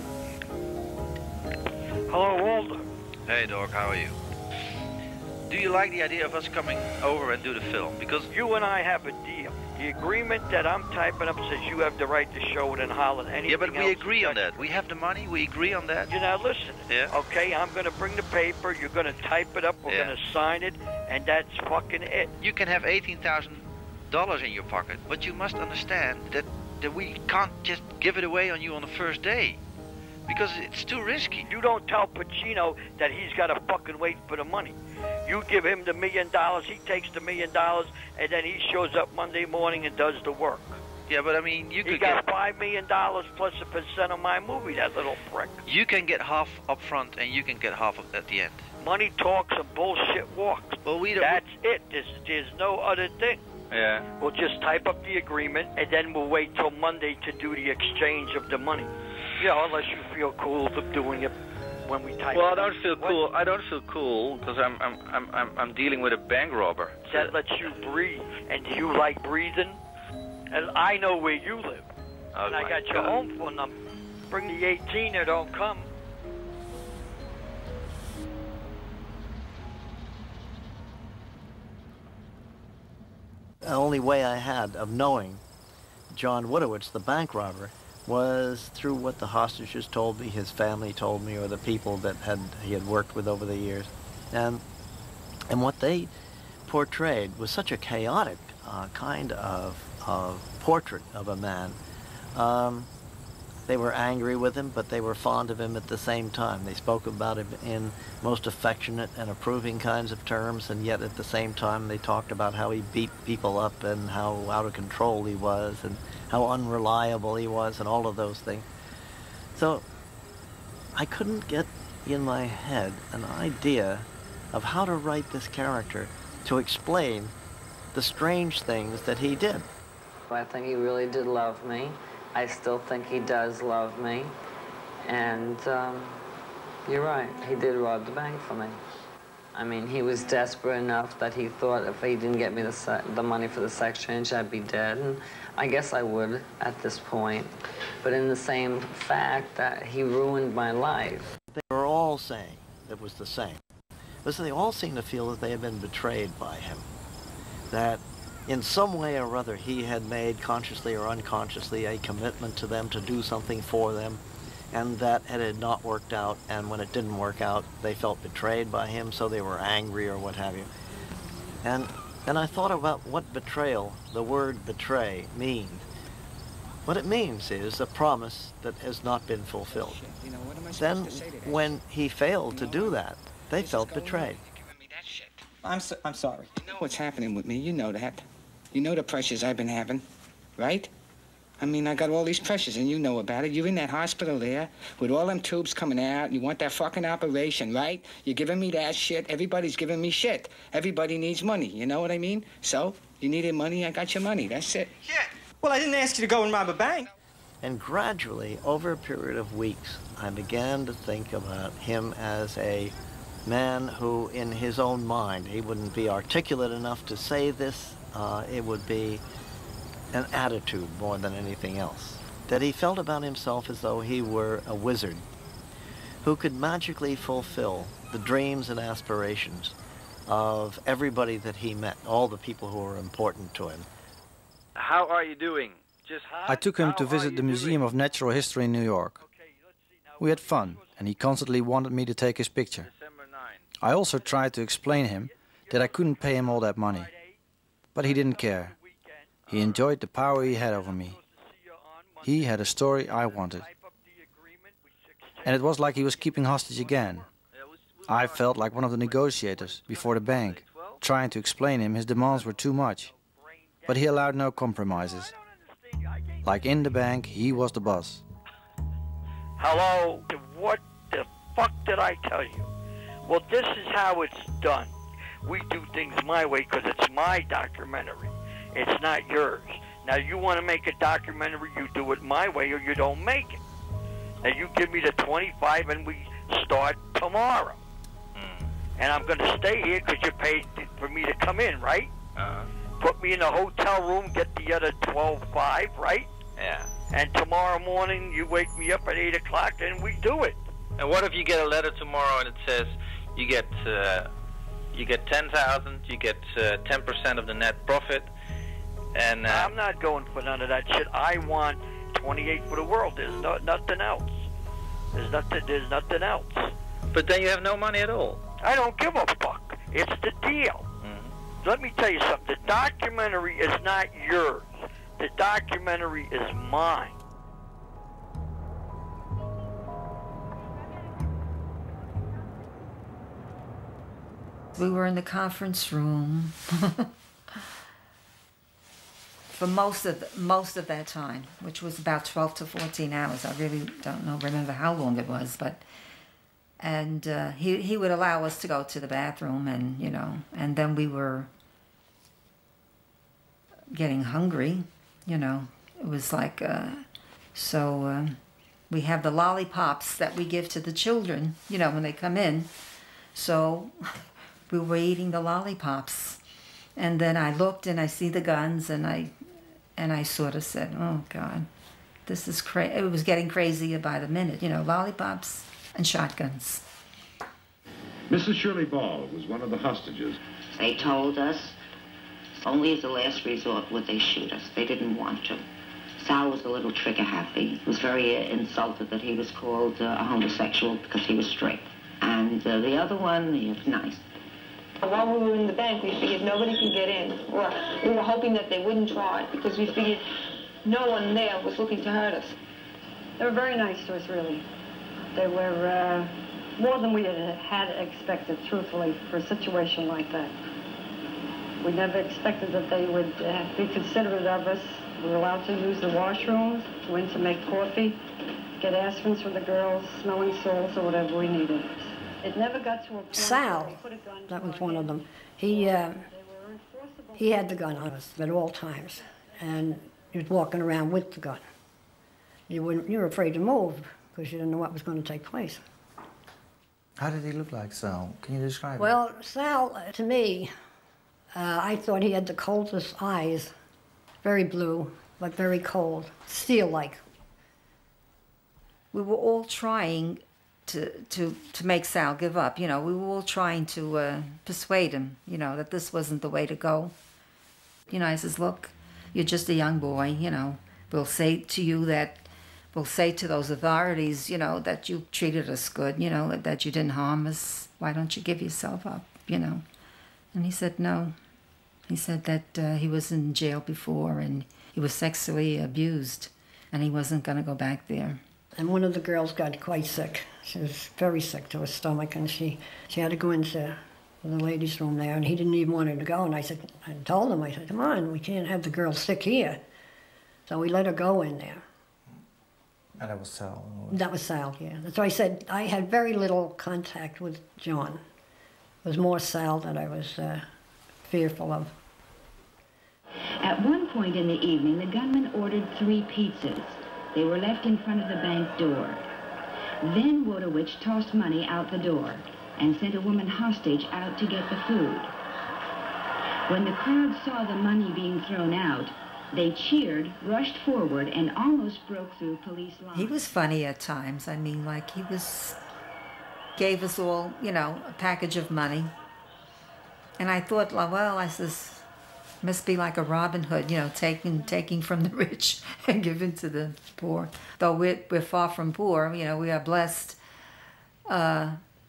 Hello, Walter. Hey, dog, how are you? Do you like the idea of us coming over and do the film? Because You and I have a deal. The agreement that I'm typing up says you have the right to show it in Holland. Anything yeah, but we else agree you on got- that. We have the money. We agree on that. You're not listening. Yeah. Okay, I'm going to bring the paper. You're going to type it up. We're Yeah. going to sign it, and that's fucking it. You can have eighteen thousand dollars in your pocket, but you must understand that that we can't just give it away on you on the first day, because it's too risky. You don't tell Pacino that he's got to fucking wait for the money. You give him the million dollars, he takes the million dollars, and then he shows up Monday morning and does the work. Yeah, but I mean, you He could got get five million dollars plus a percent of my movie, that little prick. you can get half up front and you can get half of- at the end. Money talks and bullshit walks. Well, we don't. That's it. There's, there's no other thing. Yeah. We'll just type up the agreement, and then we'll wait till Monday to do the exchange of the money. You know, unless you feel cool to doing it when we type Well, I it up. don't feel cool. I don't feel cool because I'm I'm I'm I'm I'm dealing with a bank robber. That lets you breathe. And do you like breathing? And I know where you live. Oh, and I my got your God. home phone number. Bring the eighteen or don't come. The only way I had of knowing John Wojtowicz, the bank robber, was through what the hostages told me, his family told me, or the people that had he had worked with over the years. And, and what they portrayed was such a chaotic uh, kind of, of portrait of a man. Um, they were angry with him, but they were fond of him at the same time. They spoke about him in most affectionate and approving kinds of terms, and yet at the same time they talked about how he beat people up and how out of control he was and how unreliable he was and all of those things. So I couldn't get in my head an idea of how to write this character to explain the strange things that he did. I think he really did love me. I still think he does love me. And um, you're right, he did rob the bank for me. I mean, he was desperate enough that he thought if he didn't get me the, se the money for the sex change, I'd be dead. And I guess I would at this point. But in the same fact that he ruined my life. They were all saying it was the same. But they all seemed to feel that they had been betrayed by him. That in some way or other he had made, consciously or unconsciously, a commitment to them to do something for them, and that it had not worked out, and when it didn't work out, they felt betrayed by him, so they were angry or what have you. And and I thought about what betrayal, the word betray, means. What it means is a promise that has not been fulfilled. Then, when he failed to do that, they felt betrayed. I'm so, I'm sorry. You know what's happening with me. You know that. You know the pressures I've been having, right? I mean, I got all these pressures, and you know about it. You're in that hospital there with all them tubes coming out. You want that fucking operation, right? You're giving me that shit. Everybody's giving me shit. Everybody needs money. You know what I mean? So, you needed money, I got your money. That's it. Yeah. Well, I didn't ask you to go and rob a bank. And gradually, over a period of weeks, I began to think about him as a man who, in his own mind, he wouldn't be articulate enough to say this. Uh, it would be an attitude more than anything else. That he felt about himself as though he were a wizard who could magically fulfill the dreams and aspirations of everybody that he met, all the people who were important to him. How are you doing? Just I took him to visit the Museum of Natural History in New York. We had fun, and he constantly wanted me to take his picture. I also tried to explain him that I couldn't pay him all that money. But he didn't care. He enjoyed the power he had over me. He had a story I wanted. And it was like he was keeping hostage again. I felt like one of the negotiators before the bank, trying to explain him his demands were too much. But he allowed no compromises. Like in the bank, he was the boss. Hello? What the fuck did I tell you? Well, this is how it's done. We do things my way because it's my documentary. It's not yours. Now, you want to make a documentary, you do it my way or you don't make it. Now, you give me the twenty-five and we start tomorrow. Mm. And I'm going to stay here because you paid for me to come in, right? Uh, Put me in a hotel room, get the other twelve five, right? Yeah. And tomorrow morning you wake me up at eight o'clock and we do it. And what if you get a letter tomorrow and it says you get uh, you get ten thousand, you get uh, ten percent of the net profit, and uh, I'm not going for none of that shit. I want twenty-eight for the world. There's no, nothing else. There's nothing. There's nothing else. But then you have no money at all. I don't give a fuck. It's the deal. Mm-hmm. Let me tell you something. The documentary is not yours. The documentary is mine. We were in the conference room for most of the, most of that time, which was about twelve to fourteen hours. I really don't know, remember how long it was, but and uh, he he would allow us to go to the bathroom, and you know, and then we were getting hungry, you know. It was like uh, so. Uh, we have the lollipops that we give to the children, you know, when they come in. So we were eating the lollipops, and then I looked and I see the guns, and I and I sort of said, "Oh God, this is crazy." It was getting crazier by the minute, you know, lollipops and shotguns. Missus Shirley Ball was one of the hostages. They told us only as a last resort would they shoot us. They didn't want to. Sal was a little trigger happy. He was very uh, insulted that he was called uh, a homosexual because he was straight. And uh, the other one, he was nice. While we were in the bank, we figured nobody could get in. Or we were hoping that they wouldn't try because we figured no one there was looking to hurt us. They were very nice to us, really. They were uh, more than we had, had expected, truthfully, for a situation like that. We never expected that they would uh, be considerate of us. We were allowed to use the washrooms, go in to make coffee, get aspirins for the girls, smelling salts, or whatever we needed. It never got to a point Sal, where we put a gun that to was our one of head. them. He, uh, he had the gun on us at all times, and he was walking around with the gun. You, wouldn't, you were afraid to move because you didn't know what was going to take place. How did he look like, Sal? Can you describe Well, Sal, uh, to me, uh, I thought he had the coldest eyes, very blue, but very cold, steel-like. We were all trying to, to, to make Sal give up. You know, we were all trying to uh, persuade him, you know, that this wasn't the way to go. You know, I says, look, you're just a young boy, you know. We'll say to you that, we'll say to those authorities, you know, that you treated us good, you know, that you didn't harm us. Why don't you give yourself up, you know? And he said no. He said that uh, he was in jail before and he was sexually abused and he wasn't going to go back there. And one of the girls got quite sick. She was very sick to her stomach, and she, she had to go into the ladies' room there, and he didn't even want her to go. And I said, I told him, I said, come on, we can't have the girl sick here. So we let her go in there. And that was Sal? That was Sal, yeah. That's why I said I had very little contact with John. It was more Sal that I was uh, fearful of. At one point in the evening, the gunman ordered three pizzas. They were left in front of the bank door. Then Wojtowicz tossed money out the door and sent a woman hostage out to get the food. When the crowd saw the money being thrown out, they cheered, rushed forward, and almost broke through police lines. He was funny at times. I mean, like, he was, gave us all, you know, a package of money. And I thought, well, I says, must be like a Robin Hood, you know, taking taking from the rich and giving to the poor. Though we're, we're far from poor, you know, we are blessed. Uh,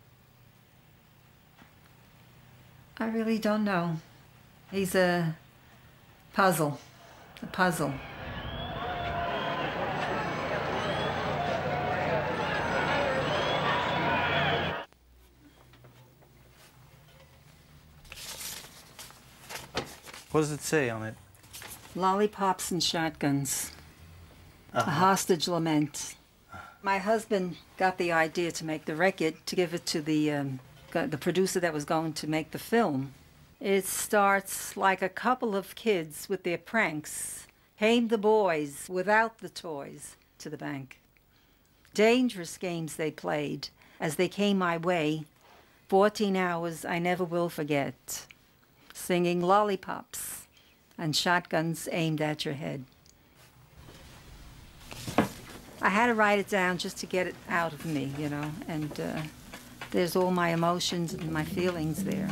I really don't know. He's a puzzle, a puzzle. What does it say on it? Lollipops and shotguns. Uh-huh. A hostage lament. My husband got the idea to make the record, to give it to the, um, the producer that was going to make the film. It starts like a couple of kids with their pranks came the boys without the toys to the bank. Dangerous games they played as they came my way. Fourteen hours I never will forget. singing lollipops and shotguns aimed at your head. I had to write it down just to get it out of me, you know, and uh, there's all my emotions and my feelings there.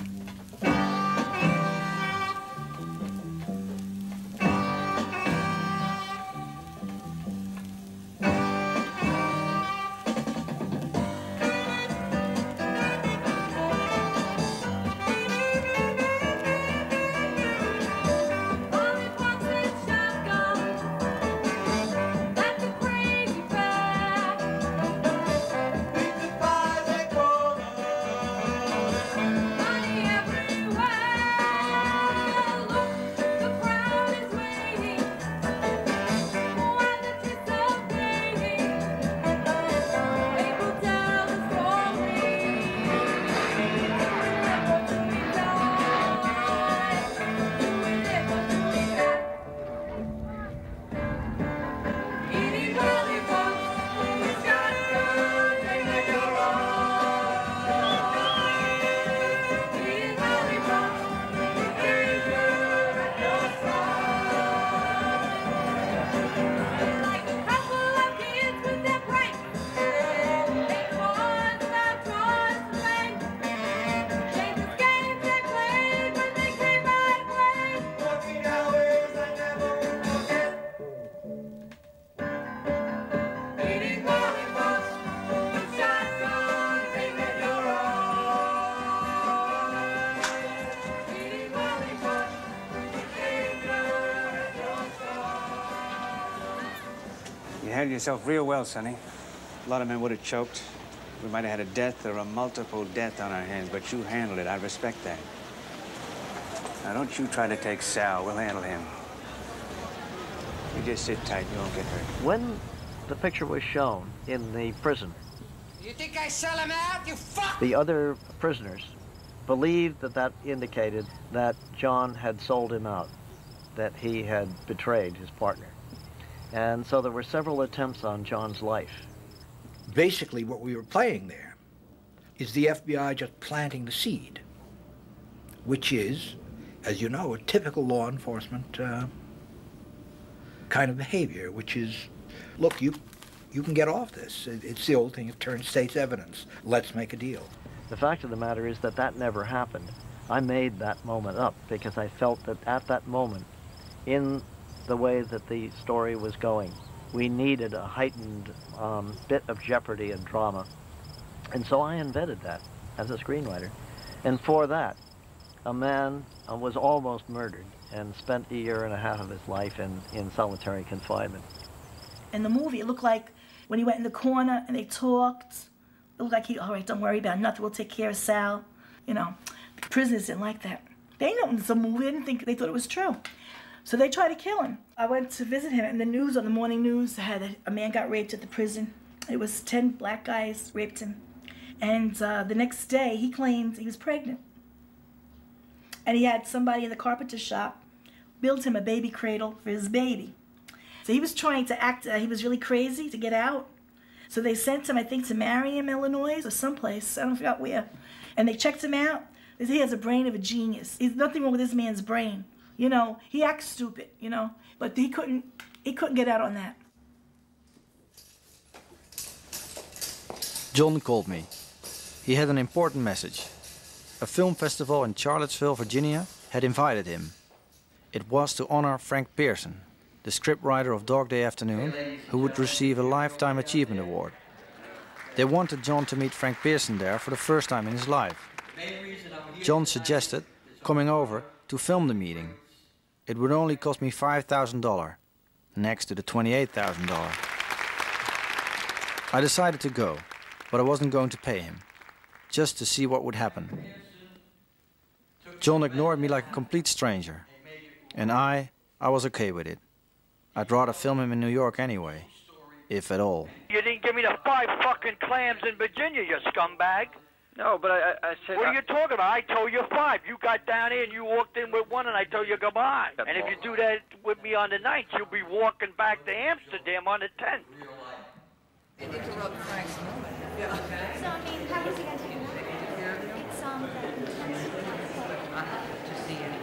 You handled yourself real well, Sonny. A lot of men would have choked. We might have had a death or a multiple death on our hands, but you handled it. I respect that. Now, don't you try to take Sal. We'll handle him. You just sit tight. You won't get hurt. When the picture was shown in the prison, You think I sell him out, you fuck? the other prisoners believed that that indicated that John had sold him out, that he had betrayed his partner. And so there were several attempts on John's life. Basically, what we were playing there is the F B I just planting the seed, which is, as you know, a typical law enforcement uh, kind of behavior, which is, look, you, you can get off this. It's the old thing of turn state's evidence. Let's make a deal. The fact of the matter is that that never happened. I made that moment up because I felt that at that moment, in the way that the story was going, we needed a heightened um, bit of jeopardy and drama. And so I invented that as a screenwriter. And for that, a man uh, was almost murdered and spent a year and a half of his life in, in solitary confinement. In the movie, it looked like when he went in the corner and they talked, it looked like he, all right, don't worry about nothing, we'll take care of Sal. You know, the prisoners didn't like that. They know it's a movie, they didn't think, they thought it was true. So they tried to kill him. I went to visit him, and the news, on the morning news, had a, a man got raped at the prison. It was ten black guys raped him. And uh, the next day, he claimed he was pregnant. And he had somebody in the carpenter shop build him a baby cradle for his baby. So he was trying to act, uh, he was really crazy to get out. So they sent him, I think, to Marion, Illinois, or someplace, I don't forget where. And they checked him out. They said he has a brain of a genius. There's nothing wrong with this man's brain. You know, he acts stupid, you know, but he couldn't, he couldn't get out on that. John called me. He had an important message. A film festival in Charlottesville, Virginia had invited him. It was to honor Frank Pearson, the scriptwriter of Dog Day Afternoon, who would receive a Lifetime Achievement Award. They wanted John to meet Frank Pearson there for the first time in his life. John suggested coming over to film the meeting. It would only cost me five thousand dollars, next to the twenty-eight thousand dollars. I decided to go, but I wasn't going to pay him, just to see what would happen. John ignored me like a complete stranger, and I, I was okay with it. I'd rather film him in New York anyway, if at all. You didn't give me the five fucking clams in Virginia, you scumbag. No, but I, I said... What are you talking about? I told you five. You got down here and you walked in with one and I told you goodbye. And if you do that with me on the ninth, you'll be walking back to Amsterdam on the tenth. They interrupt Frank's moment. Yeah. So, I mean, how was he going to do that? It's, um, I have to see it.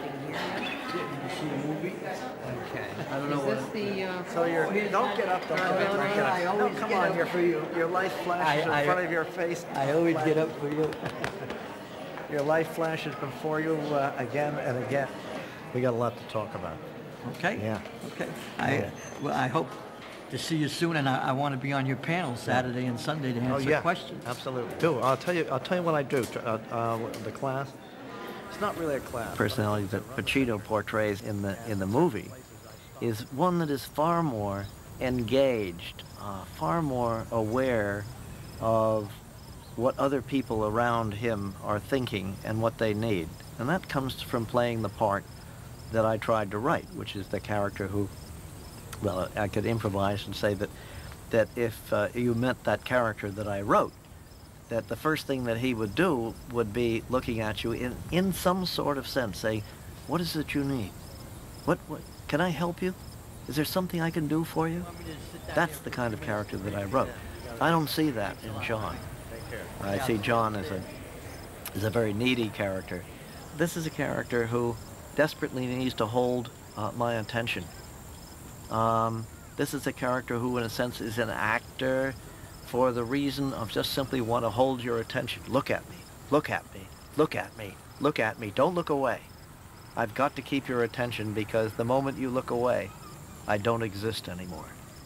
see a movie. Okay. I don't know Is what. this the, uh, so you're. oh, here's Don't that- get up. Don't No, get up. no, don't no, get up. I No, always come get on. up Your, for you. your life flashes I- in front I- of your face. I always get up for you. Your life flashes before you uh, again and again. We got a lot to talk about. Okay. Yeah. Okay. I well, I hope to see you soon, and I, I want to be on your panel Saturday and Sunday to answer Oh yeah, questions. absolutely. Do I'll tell you. I'll tell you what I do. Uh, uh, the class. It's not really a class. Personality that Pacino portrays in the in the movie is one that is far more engaged, uh, far more aware of what other people around him are thinking and what they need, and that comes from playing the part that I tried to write, which is the character who. Well, I could improvise and say that that if uh, you met that character that I wrote, that the first thing that he would do would be looking at you in, in some sort of sense, say, what is it you need? What, what, can I help you? Is there something I can do for you? That's the kind of character that I wrote. I don't see that in John. I see John as a, as a very needy character. This is a character who desperately needs to hold uh, my attention. Um, this is a character who, in a sense, is an actor for the reason of just simply want to hold your attention. Look at me, look at me, look at me, look at me. Don't look away. I've got to keep your attention because the moment you look away, I don't exist anymore.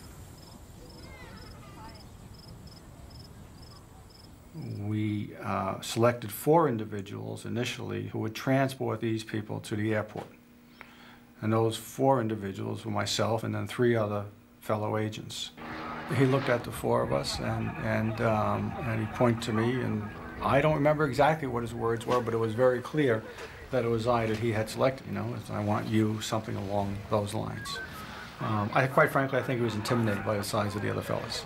We uh, selected four individuals initially who would transport these people to the airport. And those four individuals were myself and then three other fellow agents. He looked at the four of us and, and, um, and he pointed to me, and I don't remember exactly what his words were, but it was very clear that it was I that he had selected, you know, as I want you, something along those lines. Um, I, quite frankly, I think he was intimidated by the size of the other fellas.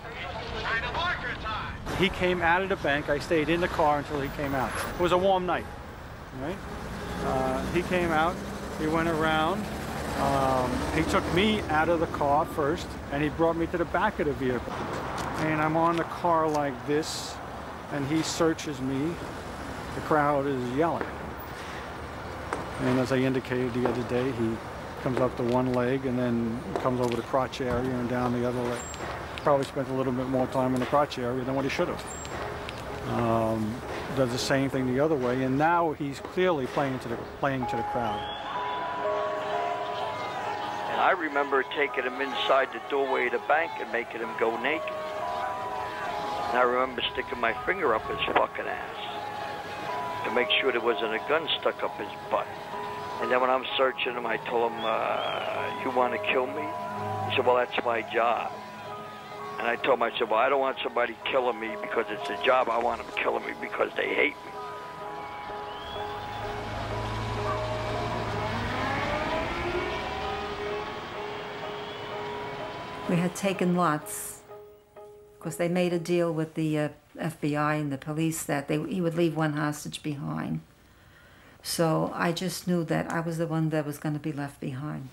He came out of the bank. I stayed in the car until he came out. It was a warm night, right? Uh, he came out, he went around. Um, he took me out of the car first, and he brought me to the back of the vehicle. And I'm on the car like this, and he searches me. The crowd is yelling. And as I indicated the other day, he comes up to one leg and then comes over the crotch area and down the other leg. Probably spent a little bit more time in the crotch area than what he should have. Um, does the same thing the other way, and now he's clearly playing to the, playing to the crowd. And I remember taking him inside the doorway of the bank and making him go naked. And I remember sticking my finger up his fucking ass to make sure there wasn't a gun stuck up his butt. And then when I'm searching him, I told him, uh, you want to kill me? He said, well, that's my job. And I told him, I said, well, I don't want somebody killing me because it's a job. I want them killing me because they hate me. We had taken lots, because they made a deal with the uh, F B I and the police that they, he would leave one hostage behind. So I just knew that I was the one that was going to be left behind.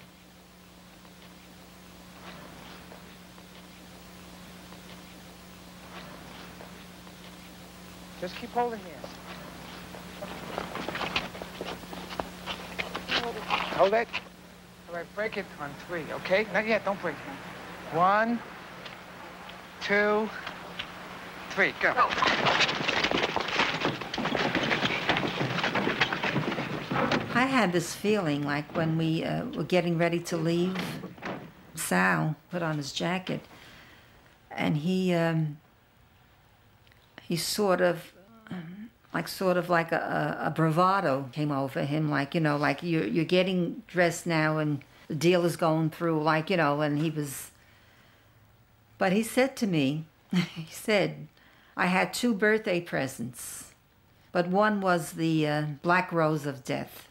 Just keep holding here. Hold it. All right, break it on three, okay? Not yet, don't break it. One, two, three, go. I had this feeling like when we uh, were getting ready to leave, Sal put on his jacket, and he um, he sort of, um, like sort of like a, a bravado came over him, like, you know, like you're, you're getting dressed now and the deal is going through, like, you know, and he was, but he said to me, he said, I had two birthday presents, but one was the uh, black rose of death.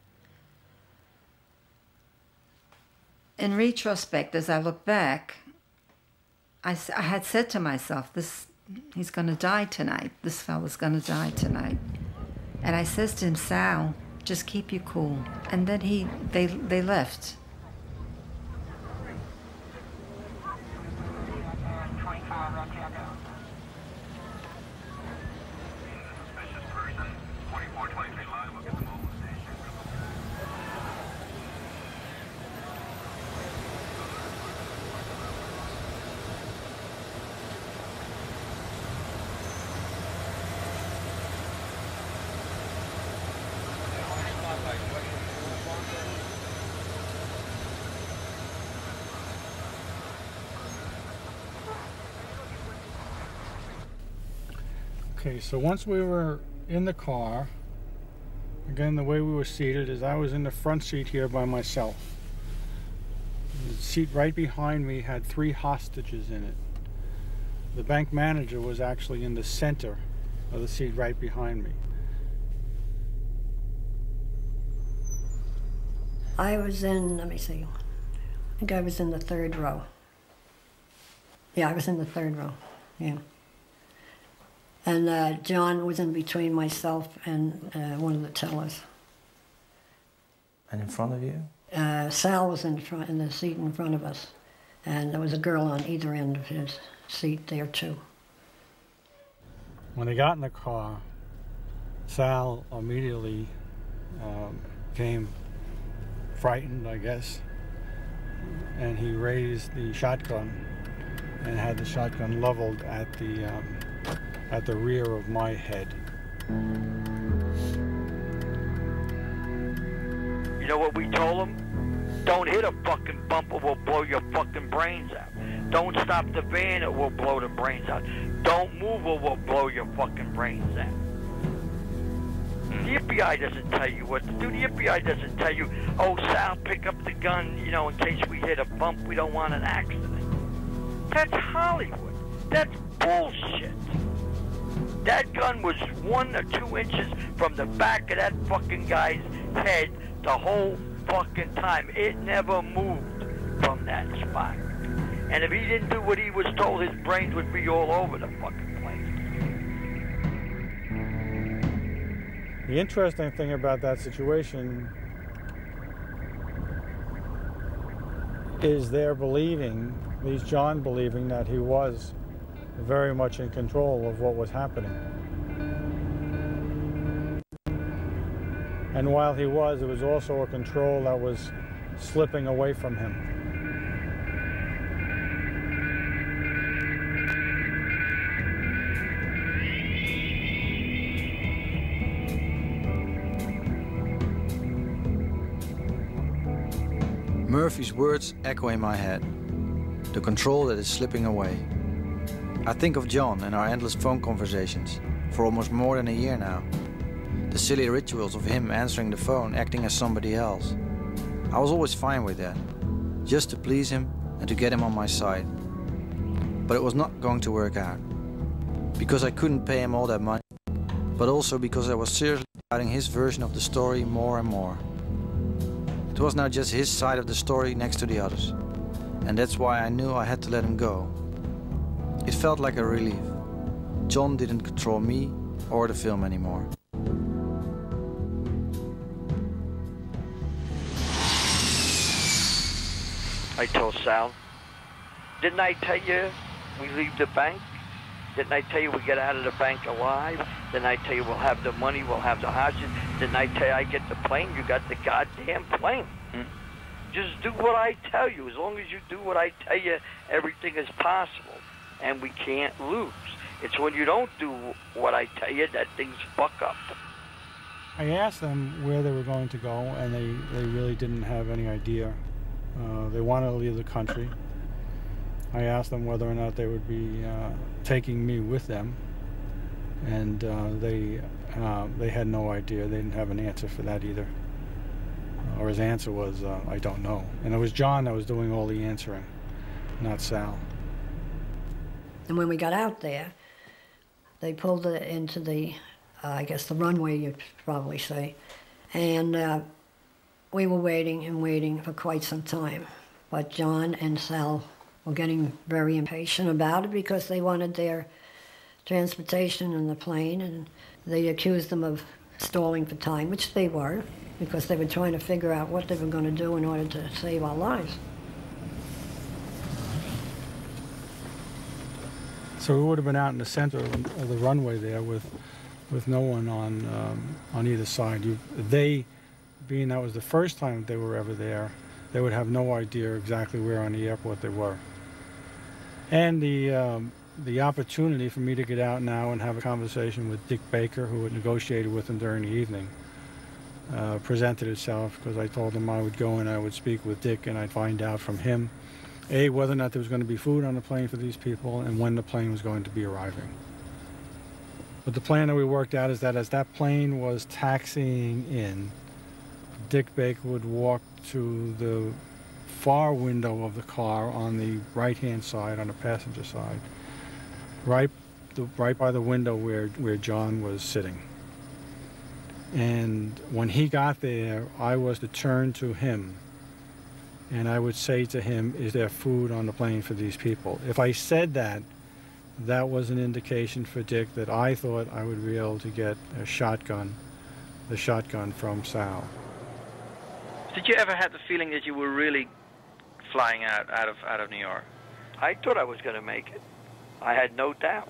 In retrospect, as I look back, I, I had said to myself, this, he's going to die tonight. This fella's going to die tonight. And I says to him, Sal, just keep you cool. And then he, they, they left. Okay, so once we were in the car, again, the way we were seated is I was in the front seat here by myself. The seat right behind me had three hostages in it. The bank manager was actually in the center of the seat right behind me. I was in, let me see, I think I was in the third row. Yeah, I was in the third row, yeah. And uh, John was in between myself and uh, one of the tellers. And in front of you? Uh, Sal was in front, in the seat in front of us, and there was a girl on either end of his seat there too. When they got in the car, Sal immediately um, came frightened, I guess, and he raised the shotgun and had the shotgun leveled at the um, at the rear of my head. You know what we told him? Don't hit a fucking bumper, we'll blow your fucking brains out. Don't stop the van, it will blow the brains out. Don't move or we'll blow your fucking brains out. The F B I doesn't tell you what to do. The F B I doesn't tell you, oh, Sal, pick up the gun, you know, in case we hit a bump, we don't want an accident. That's Hollywood. That's bullshit. That gun was one or two inches from the back of that fucking guy's head the whole fucking time. It never moved from that spot. And if he didn't do what he was told, his brains would be all over the fucking place. The interesting thing about that situation is they're believing, these John believing that he was very much in control of what was happening. And while he was, it was also a control that was slipping away from him. Murphy's words echo in my head. The control that is slipping away. I think of John and our endless phone conversations for almost more than a year now. The silly rituals of him answering the phone, acting as somebody else. I was always fine with that, just to please him and to get him on my side. But it was not going to work out. Because I couldn't pay him all that money, but also because I was seriously doubting his version of the story more and more. It was now just his side of the story next to the others. And that's why I knew I had to let him go. It felt like a relief. John didn't control me or the film anymore. I told Sal, didn't I tell you we leave the bank? Didn't I tell you we get out of the bank alive? Didn't I tell you we'll have the money, we'll have the hostage? Didn't I tell you I get the plane? You got the goddamn plane. Hmm? Just do what I tell you. As long as you do what I tell you, everything is possible. And we can't lose. It's when you don't do what I tell you that things fuck up. I asked them where they were going to go, and they, they really didn't have any idea. Uh, they wanted to leave the country. I asked them whether or not they would be uh, taking me with them, and uh, they uh, they had no idea. They didn't have an answer for that either. Uh, or his answer was, uh, I don't know. And it was John that was doing all the answering, not Sal. And when we got out there, they pulled it into the, uh, I guess the runway you'd probably say, and uh, we were waiting and waiting for quite some time. But John and Sal were getting very impatient about it because they wanted their transportation in the plane, and they accused them of stalling for time, which they were, because they were trying to figure out what they were going to do in order to save our lives. So we would have been out in the center of the runway there with with no one on um, on either side. You, they, being that was the first time that they were ever there, they would have no idea exactly where on the airport they were. And the um, the opportunity for me to get out now and have a conversation with Dick Baker, who had negotiated with him during the evening, uh, presented itself because I told him I would go and I would speak with Dick and I'd find out from him, A, whether or not there was going to be food on the plane for these people and when the plane was going to be arriving. But the plan that we worked out is that as that plane was taxiing in, Dick Baker would walk to the far window of the car on the right-hand side, on the passenger side, right, the, right by the window where, where John was sitting. And when he got there, I was to turn to him, and I would say to him, is there food on the plane for these people? If I said that, that was an indication for Dick that I thought I would be able to get a shotgun, the shotgun from Sal. Did you ever have the feeling that you were really flying out, out of out of New York? I thought I was going to make it. I had no doubt.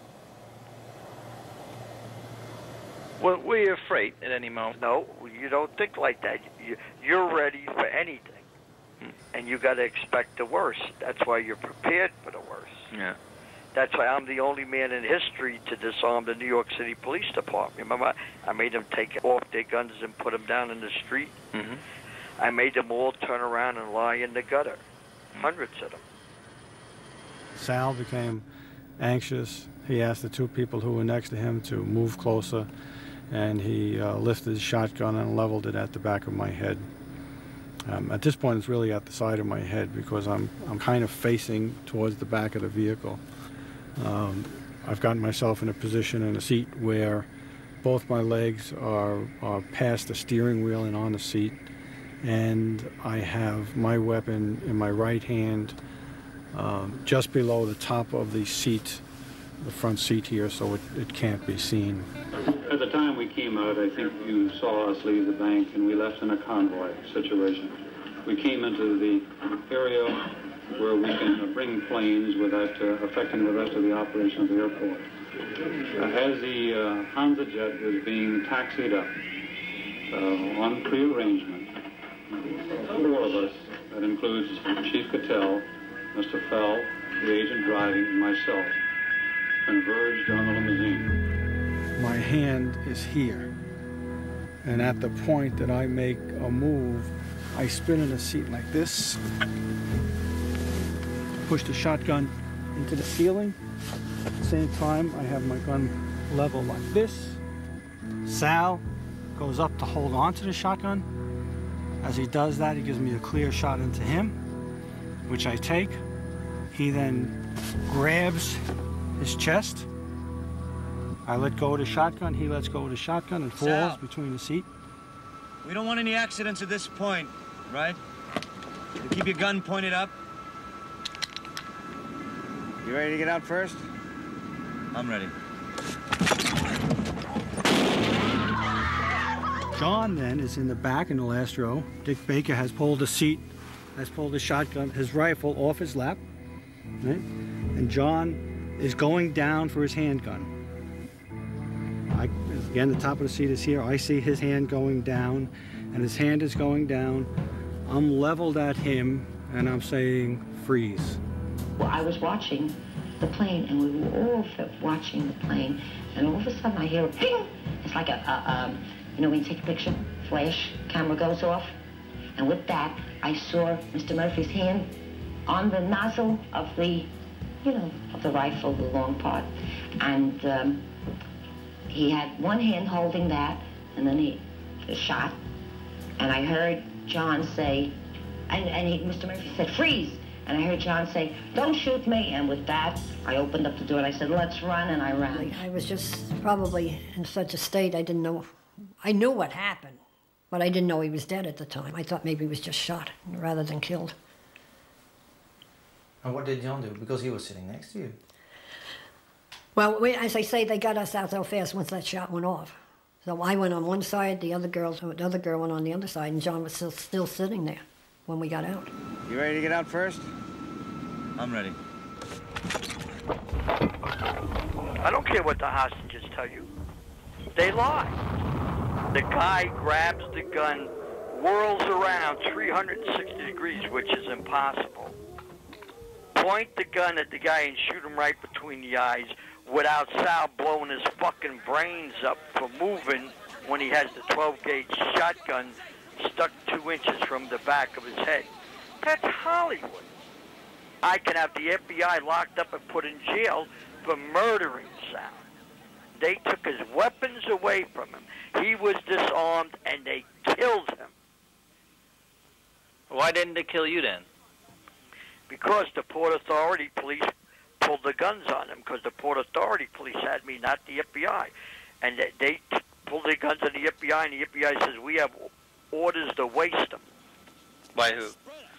Well, were you afraid at any moment? No, you don't think like that. You, you're ready for anything. Hmm. And you got to expect the worst. That's why you're prepared for the worst. Yeah. That's why I'm the only man in history to disarm the New York City Police Department. Remember, I made them take off their guns and put them down in the street. Mm-hmm. I made them all turn around and lie in the gutter. Hundreds of them. Sal became anxious. He asked the two people who were next to him to move closer, and he uh, lifted his shotgun and leveled it at the back of my head. Um, at this point, it's really at the side of my head because I'm, I'm kind of facing towards the back of the vehicle. Um, I've gotten myself in a position in a seat where both my legs are, are past the steering wheel and on the seat, and I have my weapon in my right hand um, just below the top of the seat, the front seat here, so it, it can't be seen. At the time we came out, I think you saw us leave the bank, and we left in a convoy situation. We came into the area where we can bring planes without uh, affecting the rest of the operation of the airport. Uh, as the uh, Hansa jet was being taxied up uh, on pre-arrangement, four of us, that includes Chief Cattell, Mister Fell, the agent driving, and myself, converged on the limousine. My hand is here, and at the point that I make a move, I spin in a seat like this, push the shotgun into the ceiling. At the same time, I have my gun level like this. Sal goes up to hold on to the shotgun. As he does that, he gives me a clear shot into him, which I take. He then grabs his chest. I let go of the shotgun. He lets go of the shotgun and falls Sal. between the seat. We don't want any accidents at this point, right? You keep your gun pointed up. You ready to get out first? I'm ready. John then is in the back in the last row. Dick Baker has pulled a seat, has pulled a shotgun, his rifle off his lap, right? And John is going down for his handgun. I, again, the top of the seat is here. I see his hand going down, and his hand is going down. I'm leveled at him, and I'm saying, freeze. Well, I was watching the plane, and we were all watching the plane, and all of a sudden I hear a ping. It's like a, a um, you know, when you take a picture, flash, camera goes off, and with that, I saw Mister Murphy's hand on the nozzle of the, you know, of the rifle, the long part, and um, he had one hand holding that, and then he shot, and I heard John say, and, and he, Mister Murphy said, freeze. And I heard John say, don't shoot me. And with that, I opened up the door and I said, let's run, and I ran. I was just probably in such a state I didn't know. I knew what happened, but I didn't know he was dead at the time. I thought maybe he was just shot rather than killed. And what did John do? Because he was sitting next to you. Well, we, as I say, they got us out so fast once that shot went off. So I went on one side, the other girl, the other girl went on the other side, and John was still, still sitting there when we got out. You ready to get out first? I'm ready. I don't care what the hostages tell you. They lie. The guy grabs the gun, whirls around three hundred sixty degrees, which is impossible. Point the gun at the guy and shoot him right between the eyes without Sal blowing his fucking brains up for moving when he has the twelve gauge shotgun stuck two inches from the back of his head. That's Hollywood. I can have the F B I locked up and put in jail for murdering Sal. they took his weapons away from him. He was disarmed, and they killed him. Why didn't they kill you then? Because the Port Authority police pulled the guns on him, because the Port Authority police had me, not the F B I. And they, they pulled their guns on the F B I, and the F B I says, we have orders to waste them. By who?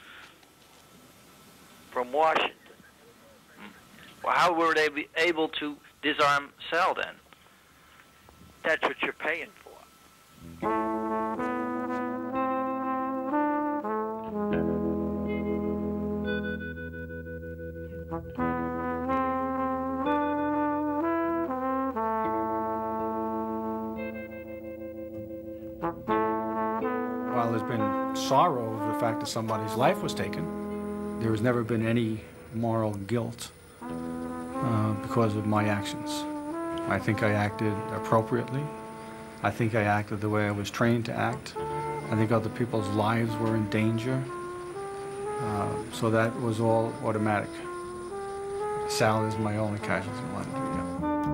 From Washington. Well, how were they be able to disarm Sal then? That's what you're paying for. While there's been sorrow over the fact that somebody's life was taken, there has never been any moral guilt uh, because of my actions. I think I acted appropriately. I think I acted the way I was trained to act. I think other people's lives were in danger. Uh, so that was all automatic. Sal is my only casualty line of duty.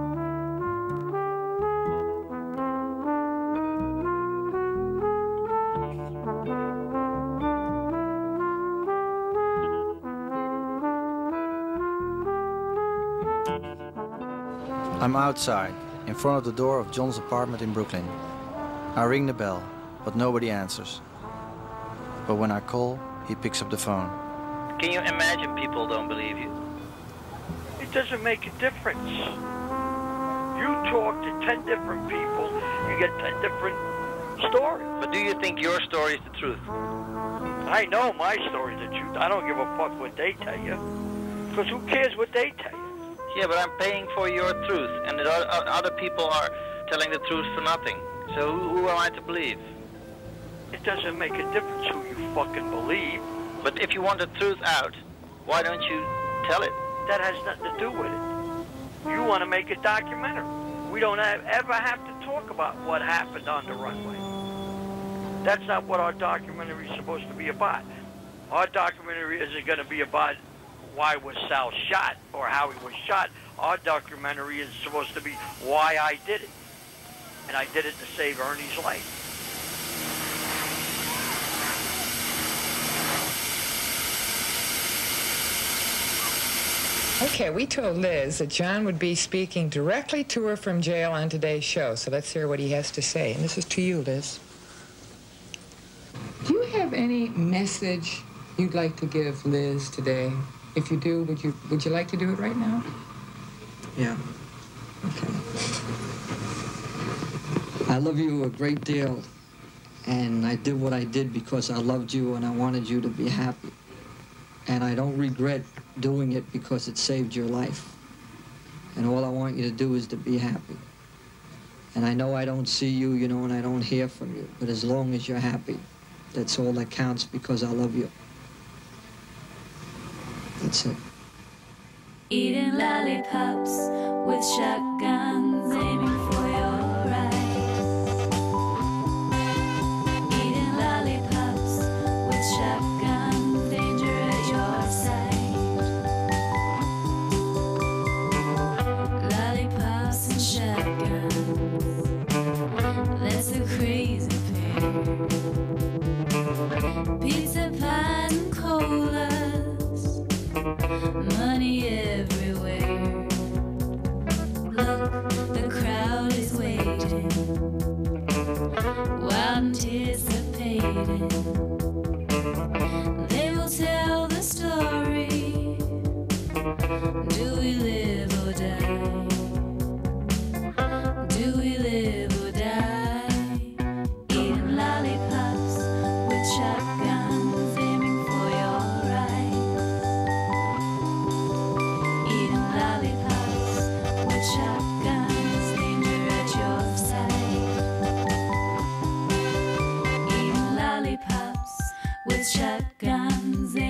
I'm outside, in front of the door of John's apartment in Brooklyn. I ring the bell, but nobody answers. But when I call, he picks up the phone. Can you imagine people don't believe you? It doesn't make a difference. You talk to ten different people, you get ten different stories. But do you think your story is the truth? I know my story's the truth. I don't give a fuck what they tell you. Because who cares what they tell you? Yeah, but I'm paying for your truth, and the other people are telling the truth for nothing. So who, who am I to believe? It doesn't make a difference who you fucking believe. But if you want the truth out, why don't you tell it? That has nothing to do with it. You want to make a documentary. We don't have, ever have to talk about what happened on the runway. That's not what our documentary is supposed to be about. Our documentary isn't going to be about why was Sal shot or how he was shot. Our documentary is supposed to be why I did it. And I did it to save Ernie's life. Okay, we told Liz that John would be speaking directly to her from jail on today's show, so let's hear what he has to say. And this is to you, Liz. Do you have any message you'd like to give Liz today? If you do, would you would you like to do it right now? Yeah. Okay. I love you a great deal, and I did what I did because I loved you and I wanted you to be happy. And I don't regret doing it because it saved your life. And all I want you to do is to be happy. And I know I don't see you, you know, and I don't hear from you, but as long as you're happy, that's all that counts because I love you. That's it. Eating lollipops with shotguns aiming for your eyes. Eating lollipops with shotguns, danger at your side. Lollipops and shotguns, that's a crazy pair. Pizza pies and colas, money everywhere. Look, the crowd is waiting, wild anticipating. They will tell the story. Do we live or die? Do we live or die? Eating lollipops with shotguns aiming for your eyes. Eating lollipops with shotguns, danger at your side. Eating lollipops with shotguns.